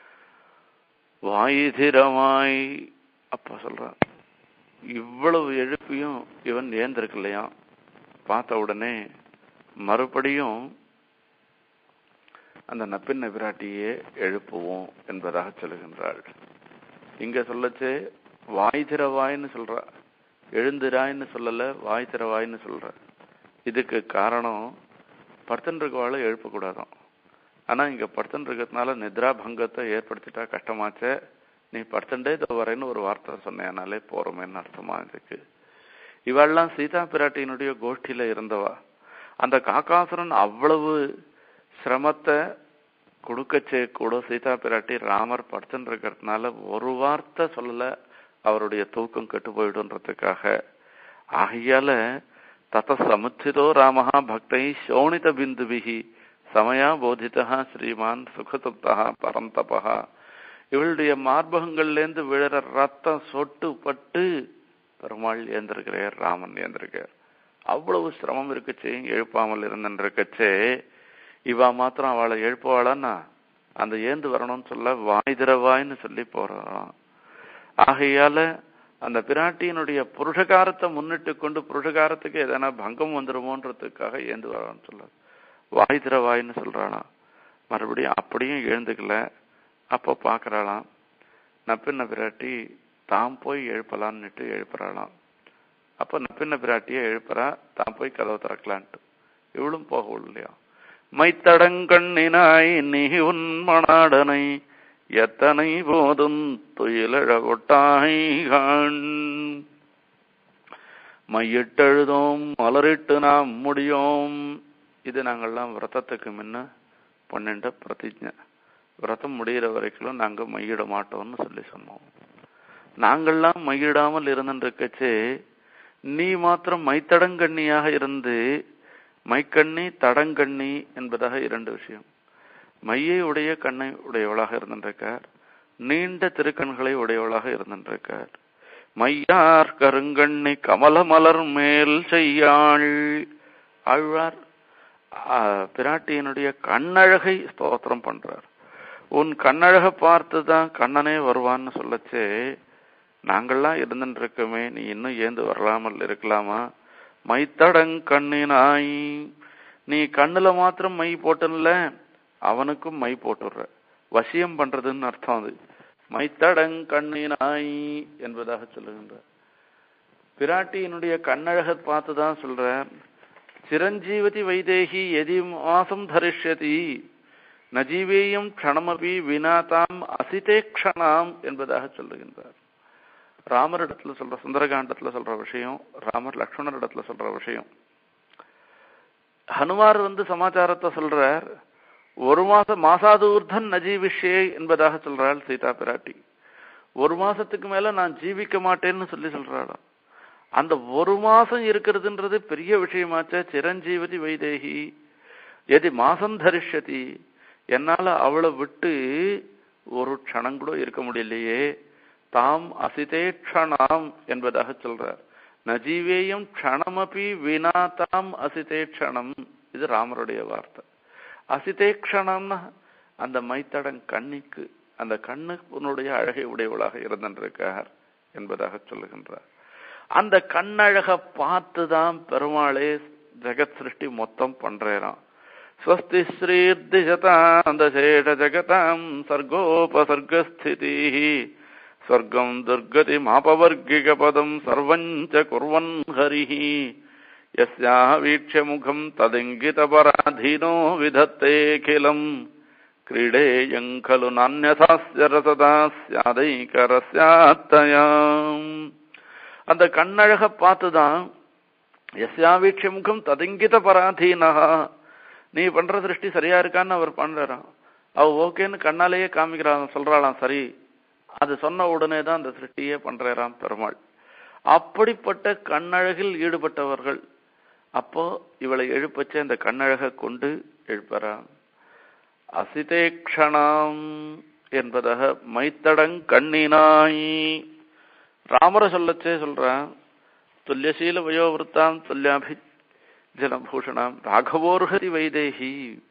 வாயுதிரமாய் அப்ப சொல்றான், இவ்வளவு எழுப்பியும் இவன் ஏந்திருக்கு இல்லையா. பார்த்த உடனே மறுபடியும் அந்த நப்பின்ன பிராட்டியே எழுப்புவோம் என்பதாக சொல்லுகின்றாள். இங்க சொல்லச்சே வாய் திறவாயின்னு சொல்ற, எழுந்திராயின்னு சொல்லல, வாய் திறவாயின்னு சொல்ற. இதுக்கு காரணம் படுத்துருக்கவாளை எழுப்பக்கூடாதான். ஆனா இங்க படுத்துட்டு இருக்கிறதுனால நித்ரா பங்கத்தை ஏற்படுத்திட்டா கஷ்டமாச்சே, நீ படுத்துட்டே வரேன்னு ஒரு வார்த்தை சொன்னேனாலே போறோமேன்னு அர்த்தமா இருக்கு. இவெல்லாம் சீதா பிராட்டியினுடைய கோஷ்டியில இருந்தவா. அந்த காக்காசுரன் அவ்வளவு சிரமத்தை கொடுக்கச்சே கூட சீதா பிராட்டி ராமர் படுத்துட்டு இருக்கிறதுனால ஒரு வார்த்தை சொல்லல, அவருடைய தூக்கம் கெட்டு போயிடுன்றதுக்காக. ஆகையால தத சமுச்சிதோ ராமஹா பக்தை சோணித பிந்துபிஹி சமயா போதிதா ஸ்ரீமான் சுகசுப்தா பரந்தபா. இவளுடைய மார்பகங்கள்லேருந்து விழுற ரத்தம் சொட்டு பட்டு பெருமாள் ஏந்திருக்கிறார், ராமன் ஏந்திருக்கார். அவ்வளவு சிரமம் இருக்குச்சே, எழுப்பாமல் இருந்துருக்கச்சே. இவா மாத்திரம் அவளை எழுப்புவாளான்னா அந்த ஏந்து வரணும்னு சொல்ல வாய்திரவாய்ன்னு சொல்லி போறான். ஆகையால அந்த பிராட்டியினுடைய புருஷகாரத்தை முன்னிட்டு கொண்டு புருஷகாரத்துக்கு எதனா பங்கம் வந்துருமோன்றதுக்காக ஏந்து வரான்னு சொல்ல வாய் திறவாயின்னு சொல்றாளாம். மறுபடியும் அப்படியும் எழுந்துக்கல. அப்போ பாக்குறாளாம், நப்பின்ன பிராட்டி தாம் போய் எழுப்பலான்னுட்டு எழுப்புறாளாம். அப்ப நப்பின்ன பிராட்டிய எழுப்புறா, தாம் போய் கதவை திறக்கலான்ட்டு. இவளும் போக இல்லையா. மைத்தடங்கண்ணினாய் நீ உன்மனாடனை எத்தனை போதும் துயிலழ ஒட்டாய்கான் மையிட்டெழுதோம் மலரிட்டு நாம் முடியோம். இது நாங்கள்லாம் விரதத்துக்கு முன்ன பன்னெண்டு பிரதிஜை. விரதம் முடிகிற வரைக்கும் நாங்க மையிட மாட்டோம்னு சொல்லி சொன்னோம். நாங்கள்லாம் மையிடாமல் இருந்துருக்கச்சே நீ மாத்திரம் மைத்தடங்கண்ணியாக இருந்து, மைக்கண்ணி தடங்கண்ணி என்பதாக இரண்டு விஷயம். மையை உடைய கண்ணை உடையவளாக இருந்திருக்கார், நீண்ட திருக்கண்களை உடையவளாக இருந்திருக்கார். மையார் கருங்கண்ணி கமல மலர் மேல் செய்யாள். ஆழ்வார் பிராட்டியினுடைய கண்ணழகை ஸ்தோத்திரம் பண்றார். உன் கண்ணழக பார்த்துதான் கண்ணனே வருவான்னு சொல்லச்சே, நாங்கள்லாம் இருந்துட்டு இருக்கோமே, நீ இன்னும் ஏந்து வரலாமல் இருக்கலாமா? மைத்தடங் கண்ணினாய், நீ கண்ணுல மாத்திரம் மை போட்டன்ல, அவனுக்கும் மை போட்டுடுற, வசியம் பண்றதுன்னு அர்த்தம். அது மைத்தடங் கண்ணினாய் என்பதாக சொல்லுகின்ற பிராட்டியினுடைய கண்ணழக பார்த்துதான் சொல்ற. சிரஞ்சீவதி வைதேகி எதி மாசம் தரிஷ்யதி நஜீவேயம் க்ஷணமபி வினாதாம் அசிதே க்ஷணாம் என்பதாக சொல்லுகின்றார். ராமர் இடத்துல சொல்ற சுந்தரகாண்டத்துல சொல்ற விஷயம், ராமர் லக்ஷ்மணர் இடத்துல சொல்ற விஷயம். ஹனுமார் வந்து சமாச்சாரத்தை சொல்றார். ஒரு மாசம் மாசாதூர்தன் நஜீவிஷே என்பதாக சொல்றாள் சீதா பிராட்டி. ஒரு மாசத்துக்கு மேல நான் ஜீவிக்க மாட்டேன்னு சொல்லி சொல்றாளாம். அந்த ஒரு மாசம் இருக்கிறதுன்றது பெரிய விஷயமாச்ச. சிரஞ்சீவதி வைதேகி எதி மாசம் தரிஷதி, என்னால அவளை விட்டு ஒரு க்ஷணம் கூட இருக்க முடியலையே. தாம் அசிதேக்ஷணாம் என்பதாக சொல்றார். நஜீவேயம் க்ஷணமபி வினா தாம் அசிதேக்ஷணம். இது ராமருடைய வார்த்தை. அசிதேக்ஷணம்னா அந்த மைத்தடன் கண்ணிக்கு, அந்த கண்ணுடைய அழகை உடையவளாக இருந்திருக்கார் என்பதாக சொல்லுகின்றார். அந்த கண்ணழக பார்த்துதான் பெருமாளே ஜெகத் சிருஷ்டி மொத்தம் பண்றான். ஸ்வஸ்தி ஸ்ரீர்திசதாந்தசேஷ ஜகதாம் சர்கோபசர்கஸ்திதி ஸ்வர்க்கம் துர்கதி மாபவர்கிக பதம் சர்வஞ்ச குர்வன் ஹரிஹி யஸ்யாஹ வீக்ஷ்ய முகம் ததிங்கித பராதீனோ விதத்தேகிலம் கிரீடேயங் கலு நான்யதாஸ்ய ரசதா ஸ்யாதைகரஸ்யாத்தயாம். அந்த கண்ணழக பார்த்துதான் யஸ்யா வீக்ஷ்ய முகம் ததிங்கித பராதீனா, நீ பண்ற திருஷ்டி சரியா இருக்கான்னு அவர் பண்றாராம். அவ ஓகேன்னு கண்ணாலேயே காமிக்கிறான், சொல்றாளாம் சரி. அது சொன்ன உடனே தான் அந்த சிருஷ்டியே பண்றாராம் பெருமாள். அப்படிப்பட்ட கண்ணழகில் ஈடுபட்டவர்கள். அப்போ இவளை எழுப்பச்ச அந்த கண்ணழக கொண்டு எழுப்பறான். அசிதேக்ஷணாம் என்பதாக மைத்தடங் கண்ணினாய். ராமரை சொல்லச்சே சொல்றான். துல்லியசீல வயோவிருத்தாம் துல்யாபி ஜனபூஷணாம் ராகவோர்ஹரி வைதேகி.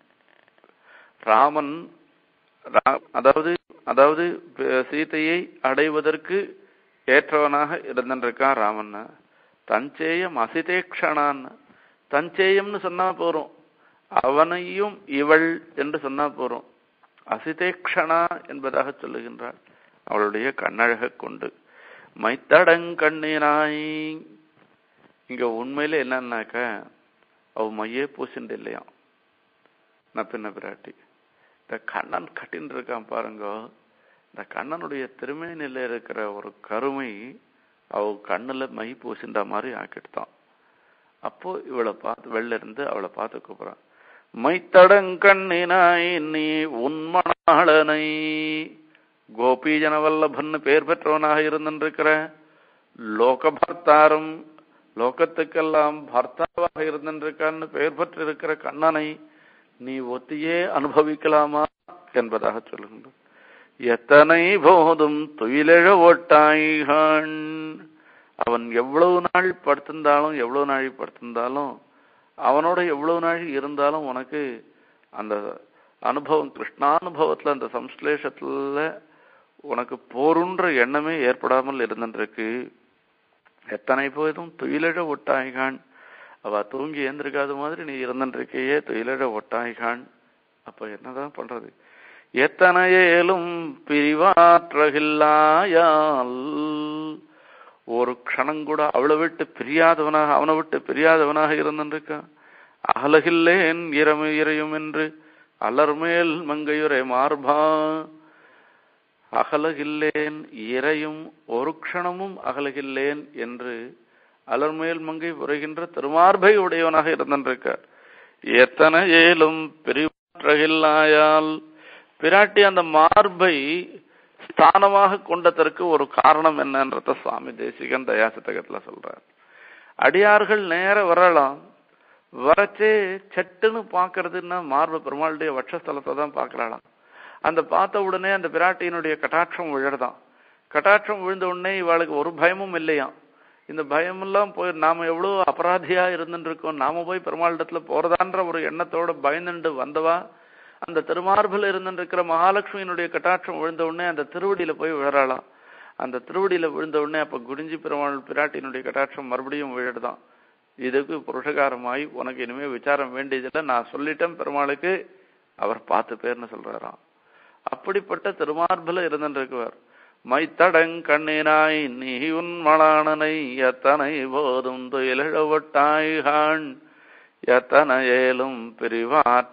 ராமன் அதாவது அதாவது சீதையை அடைவதற்கு ஏற்றவனாக இருந்திருக்கான் ராமன். தஞ்சேயம் அசிதேக்ஷணான். தஞ்சேயம்னு சொன்னா போறோம், அவனையும் இவள் என்று சொன்னா போறோம். அசிதேக்ஷணா என்பதாக சொல்லுகின்றாள் அவளுடைய கண்ணழக கொண்டு. மைத்தடங்கண்ணினாய். இங்க உண்மையில என்னன்னாக்க அவ மையே பூசிண்டு இல்லையாம் நப்பின்ன பிராட்டி. இந்த கண்ணன் கட்டின்னு இருக்கான் பாருங்க. இந்த கண்ணனுடைய திருமேனில இருக்கிற ஒரு கருமை அவ கண்ணுல மை பூசின்ற மாதிரி ஆக்கிட்டான். அப்போ இவளை பார்த்து வெளில இருந்து அவளை பார்த்து கூப்பிடான். மைத்தடங்கண்ணினாய் நீ உன்மணாளனை. கோபீஜன வல்லபன்னு பெயர் பெற்றவனாக இருந்திருக்கிற லோகபர்த்தாரும் லோகத்துக்கெல்லாம் பர்த்தாவாக இருந்திருக்கான்னு பெயர் பெற்றிருக்கிற கண்ணனை நீ ஒத்தியே அனுபவிக்கலாமா என்பதாக சொல்லுகின்ற. எத்தனை போதும் துயிலெழ ஓட்டாய்கான். அவன் எவ்வளவு நாள் படுத்திருந்தாலும் எவ்வளவு நாள் படுத்திருந்தாலும் அவனோட எவ்வளவு நாள் இருந்தாலும் உனக்கு அந்த அனுபவம், கிருஷ்ணானுபவத்துல அந்த சம்ஸ்லேஷத்துல உனக்கு போருன்ற எண்ணமே ஏற்படாமல் இருந்திருக்கு. எத்தனை போதும் துயிலழ ஒட்டாய்கான். அவ தூங்கி ஏந்திருக்காத மாதிரி நீ இருந்திருக்கையே துயிலழ ஒட்டாய்கான். அப்ப என்னதான் பண்றது? எத்தனையேலும் பிரிவாற்றகில்லாயால். ஒரு க்ஷணம் கூட அவளை விட்டு பிரியாதவனாக அவனை விட்டு பிரியாதவனாக இருந்திருக்கான். அகலகில்லேன் இரமு இறையும் என்று அலர்மேல் மங்கையுரை மார்பா. அகலகில்லேன் இறையும் ஒரு க்ஷணமும் அகலகில்லேன் என்று அலர்மேல் மங்கை உரைகின்ற திருமார்பை உடையவனாக இருந்திருக்கார். எத்தனை ஏலும் பிரிவாற்றகில்லாயால். பிராட்டி அந்த மார்பை ஸ்தானமாக கொண்டதற்கு ஒரு காரணம் என்னன்றத சுவாமி தேசிகன் தயாசதகத்துல சொல்றார். அடியார்கள் நேர வரலாம், வரச்சே சட்டுன்னு பாக்குறதுன்னா மார்பு பெருமாளுடைய வட்சஸ்தலத்தை தான் பாக்குறாளாம். அந்த பார்த்த உடனே அந்த பிராட்டியினுடைய கட்டாட்சம் விழறதான். கட்டாட்சம் விழுந்த உடனே இவளுக்கு ஒரு பயமும் இல்லையாம். இந்த பயமெல்லாம் போய் நாம எவ்வளவு அபராதியா இருந்துட்டு இருக்கோம், நாம போய் பெருமாளிடத்துல போறதான்ற ஒரு எண்ணத்தோட பயந்துண்டு வந்தவா அந்த திருமார்பில் இருந்துட்டு இருக்கிற மகாலட்சுமியினுடைய கட்டாட்சம் விழுந்த உடனே அந்த திருவடியில போய் விழறாளாம். அந்த திருவடியில விழுந்த உடனே அப்ப குடிஞ்சி பெருமாள் பிராட்டியினுடைய கட்டாட்சம் மறுபடியும் விழடுதான். இதுக்கு புருஷகாரமாய் உனக்கு இனிமே விசாரம் வேண்டியதில்லை, நான் சொல்லிட்டேன் பெருமாளுக்கு, அவர் பார்த்து பேர்னு சொல்றாராம். அப்படிப்பட்ட திருமார்பில இருந்திருக்குவார். மைத்தடங்கண்ணினாய் நீ உன் மலானனை எத்தனை போதும் துயிலழவட்டாய்கான். எத்தனை ஏலும்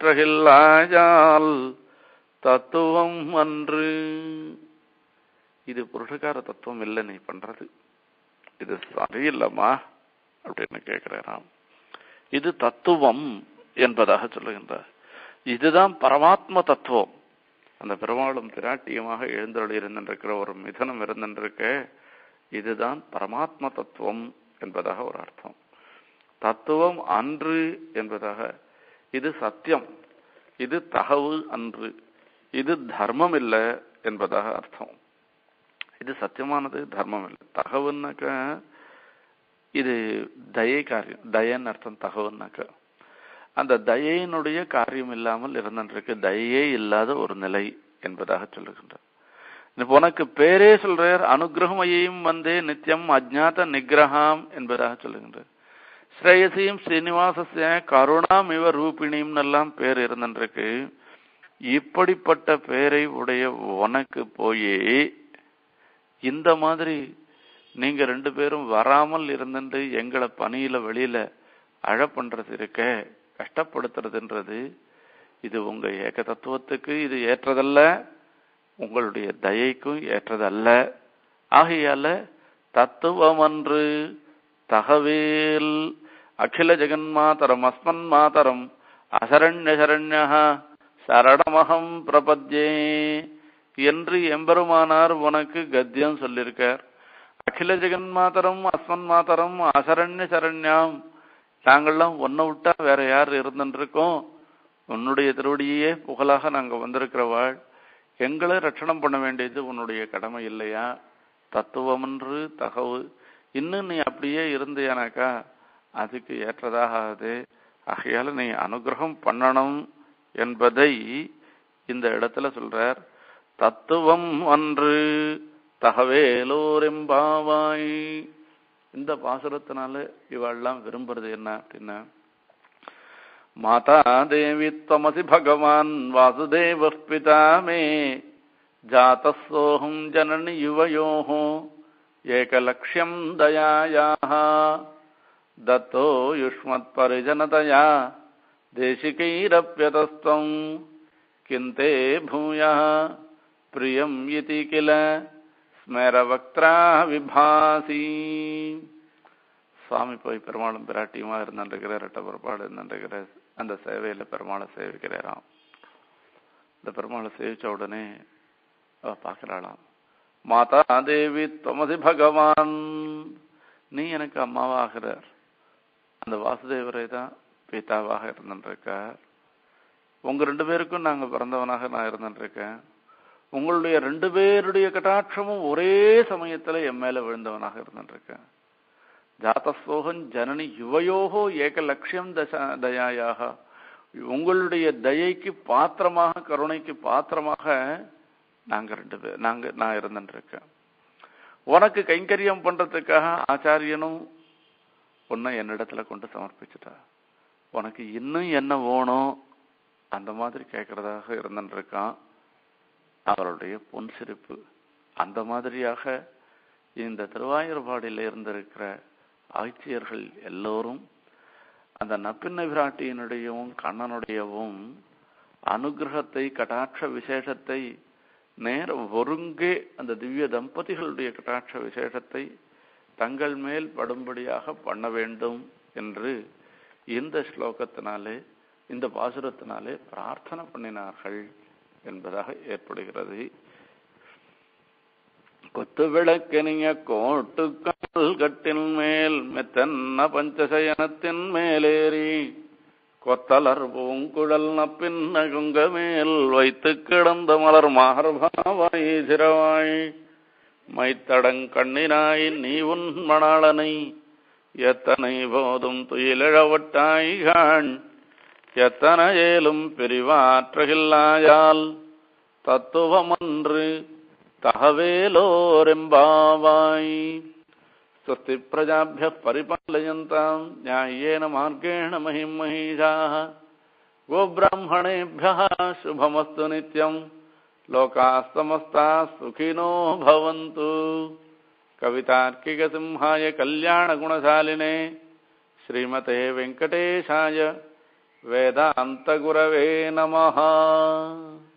பிரிவாற்றகில்லாயால் தத்துவம் அன்று. இது புருஷகார தத்துவம் இல்லை நீ பண்றது, இது சரியில்லம்மா அப்படின்னு கேட்கிறாராம். இது தத்துவம் என்பதாக சொல்லுகின்றார். இதுதான் பரமாத்ம தத்துவம். அந்த பெருமாளும் பிராட்டியமாக எழுந்தருளி இருந்திருக்கிற ஒரு மிதனம் இருந்திருக்க, இதுதான் பரமாத்ம தத்துவம் என்பதாக ஒரு அர்த்தம். தத்துவம் அன்று என்பதாக, இது சத்தியம், இது தகவு அன்று, இது தர்மம் இல்லை என்பதாக அர்த்தம். இது சத்தியமானது, தர்மம் இல்லை. தகவுன்னாக்க இது தயை காரியம், தயன்னு அர்த்தம். தகவுன்னாக்க அந்த தயையினுடைய காரியம் இல்லாமல் இருந்திருக்கு, தயையே இல்லாத ஒரு நிலை என்பதாக சொல்லுகின்றார். உனக்கு பேரே சொல்றார், அனுகிரகமையும் வந்தே நித்தியம் அஜ்ஞாத நிகிரகாம் என்பதாக சொல்லுகின்றார். ஸ்ரேயசியும் ஸ்ரீனிவாச கருணாம் இவ ரூபிணியும் எல்லாம் பேர் இருந்திருக்கு. இப்படிப்பட்ட பேரை உடைய உனக்கு போயே இந்த மாதிரி நீங்க ரெண்டு பேரும் வராமல் இருந்துட்டு எங்களை பணியில வெளியில அழ பண்றது இருக்க, கஷ்டப்படுத்துறதுன்றது இது உங்க ஏக தத்துவத்துக்கு இது ஏற்றதல்ல, உங்களுடைய தயைக்கும் ஏற்றதல்ல. ஆகையால தத்துவம் அன்று தகவேல் அகில ஜெகன்மாதரம் அஸ்மன் மாதரம் அசரண்ய சரண்யா சரணமகம் பிரபத்யே என்று எம்பெருமானார் உனக்கு கத்தியம் சொல்லியிருக்கார். அகில ஜெகன்மாதரம் அஸ்மன் மாதரம் அசரண்ய சரண்யாம், நாங்கள்லாம் ஒன்ன விட்டா வேற யார் இருந்துருக்கோம், உன்னுடைய திருவடியே புகழாக நாங்க வந்திருக்கிறவாள், எங்களை ரட்சணம் பண்ண வேண்டியது உன்னுடைய கடமை இல்லையா? தத்துவமென்று தகவு, இன்னும் நீ அப்படியே இருந்தியானாக்கா அதுக்கு ஏற்றதாகாது. ஆகையால நீ அனுகிரகம் பண்ணணும் என்பதை இந்த இடத்துல சொல்றார். தத்துவம் அன்று தகவேலோரெம்பாவாய். இந்த பாசுரத்தினால இவெல்லாம் விரும்புறது என்ன அப்படின்னா, மாதா தேவி தமசி பகவான் வாசுதேவ பிதா மே ஜாதசோஹம் ஜனனி யுவயோஹோ ஏகலக்ஷ்யம் தயாயாஹ தத்தோ யுஷ்மத் பரிஜனதயா தேசிகைரப்யதஸ்தம் கிந்தே பூயः பிரியம் இதி கில ஸ்மரவக்த்ரா விபாசி. சுவாமி போய் பெருமாளும் பிராட்டியுமா இருந்துருக்கிற ரெட்ட புறப்பாடு இருந்துருக்கிற அந்த சேவையில பெருமாளை சேவிக்கிறாராம். இந்த பெருமாளை சேவிச்ச உடனே அவ பார்க்கிறாளாம், மாதா தேவி தொமசி பகவான், நீ எனக்கு அம்மாவாகிறார். அந்த வாசுதேவரை தான் பிதாவாக இருந்துருக்கார். உங்க ரெண்டு பேருக்கும் நாங்க பிறந்தவனாக நான் இருந்துருக்கேன். உங்களுடைய ரெண்டு பேருடைய கட்டாட்சமும் ஒரே சமயத்துல என் மேல விழுந்தவனாக இருந்துருக்கேன். ஜாதசோகன் ஜனனி யுவயோகோ ஏக லட்சியம் தசா தயாயாக, உங்களுடைய தயைக்கு பாத்திரமாக கருணைக்கு பாத்திரமாக நாங்க ரெண்டு பேர் நாங்க நான் இருந்துருக்கேன். உனக்கு கைங்கரியம் பண்றதுக்காக ஆச்சாரியனும் உன்னை என்னிடத்துல கொண்டு சமர்ப்பிச்சுட்டா, உனக்கு இன்னும் என்ன வேணும் அந்த மாதிரி கேட்கறதாக இருந்துருக்கான் அவருடைய பொன் சிரிப்பு. அந்த மாதிரியாக இந்த திருவாயூர்பாடியில் இருந்திருக்கிற ஆட்சியர்கள் எல்லோரும் அந்த நப்பின்ன விராட்டியினுடையவும் கண்ணனுடையவும் அனுகிரகத்தை கட்டாட்ச விசேஷத்தை நேர ஒருங்கே அந்த திவ்ய தம்பதிகளுடைய கட்டாட்ச விசேஷத்தை தங்கள் மேல் படும்படியாக பண்ண வேண்டும் என்று இந்த ஸ்லோகத்தினாலே இந்த பாசுரத்தினாலே பிரார்த்தனை பண்ணினார்கள் என்பதாக ஏற்படுகிறது. கொத்து விளக்கெனிய கோட்டுக்கால் கட்டின் மேல் மெத்தன்ன பஞ்சசயனத்தின் மேலேறி கொத்தலர் பூங்குழல் நப்பின் நகுங்க மேல் வைத்து கிடந்த மலர் மார்பாவாய் சிரவாய் மைத்தடங் கண்ணினாய் நீ உன் மணாளனை எத்தனை போதும் துயிலழவட்டாய்கான் எத்தனை ஏலும் பிரிவாற்றகில்லாயால் தத்துவமன்று தகவேலோரெம்பாவாய். ஸ்வஸ்தி பிரஜாபிய பரிபாலயந்தாம் ஞாயேன மார்கேண மஹிம் மஹீஷாः கோப்ராஹ்மணேभ्यः சுபமஸ்து நித்யம் லோகாः சமஸ்தாः சுகினோ பவந்து. கவிதார்க்கிக சிம்ஹாய கல்யாண குணசாலினே ஸ்ரீமதே வெங்கடேஷாய வேதாந்த குரவே நமஹ.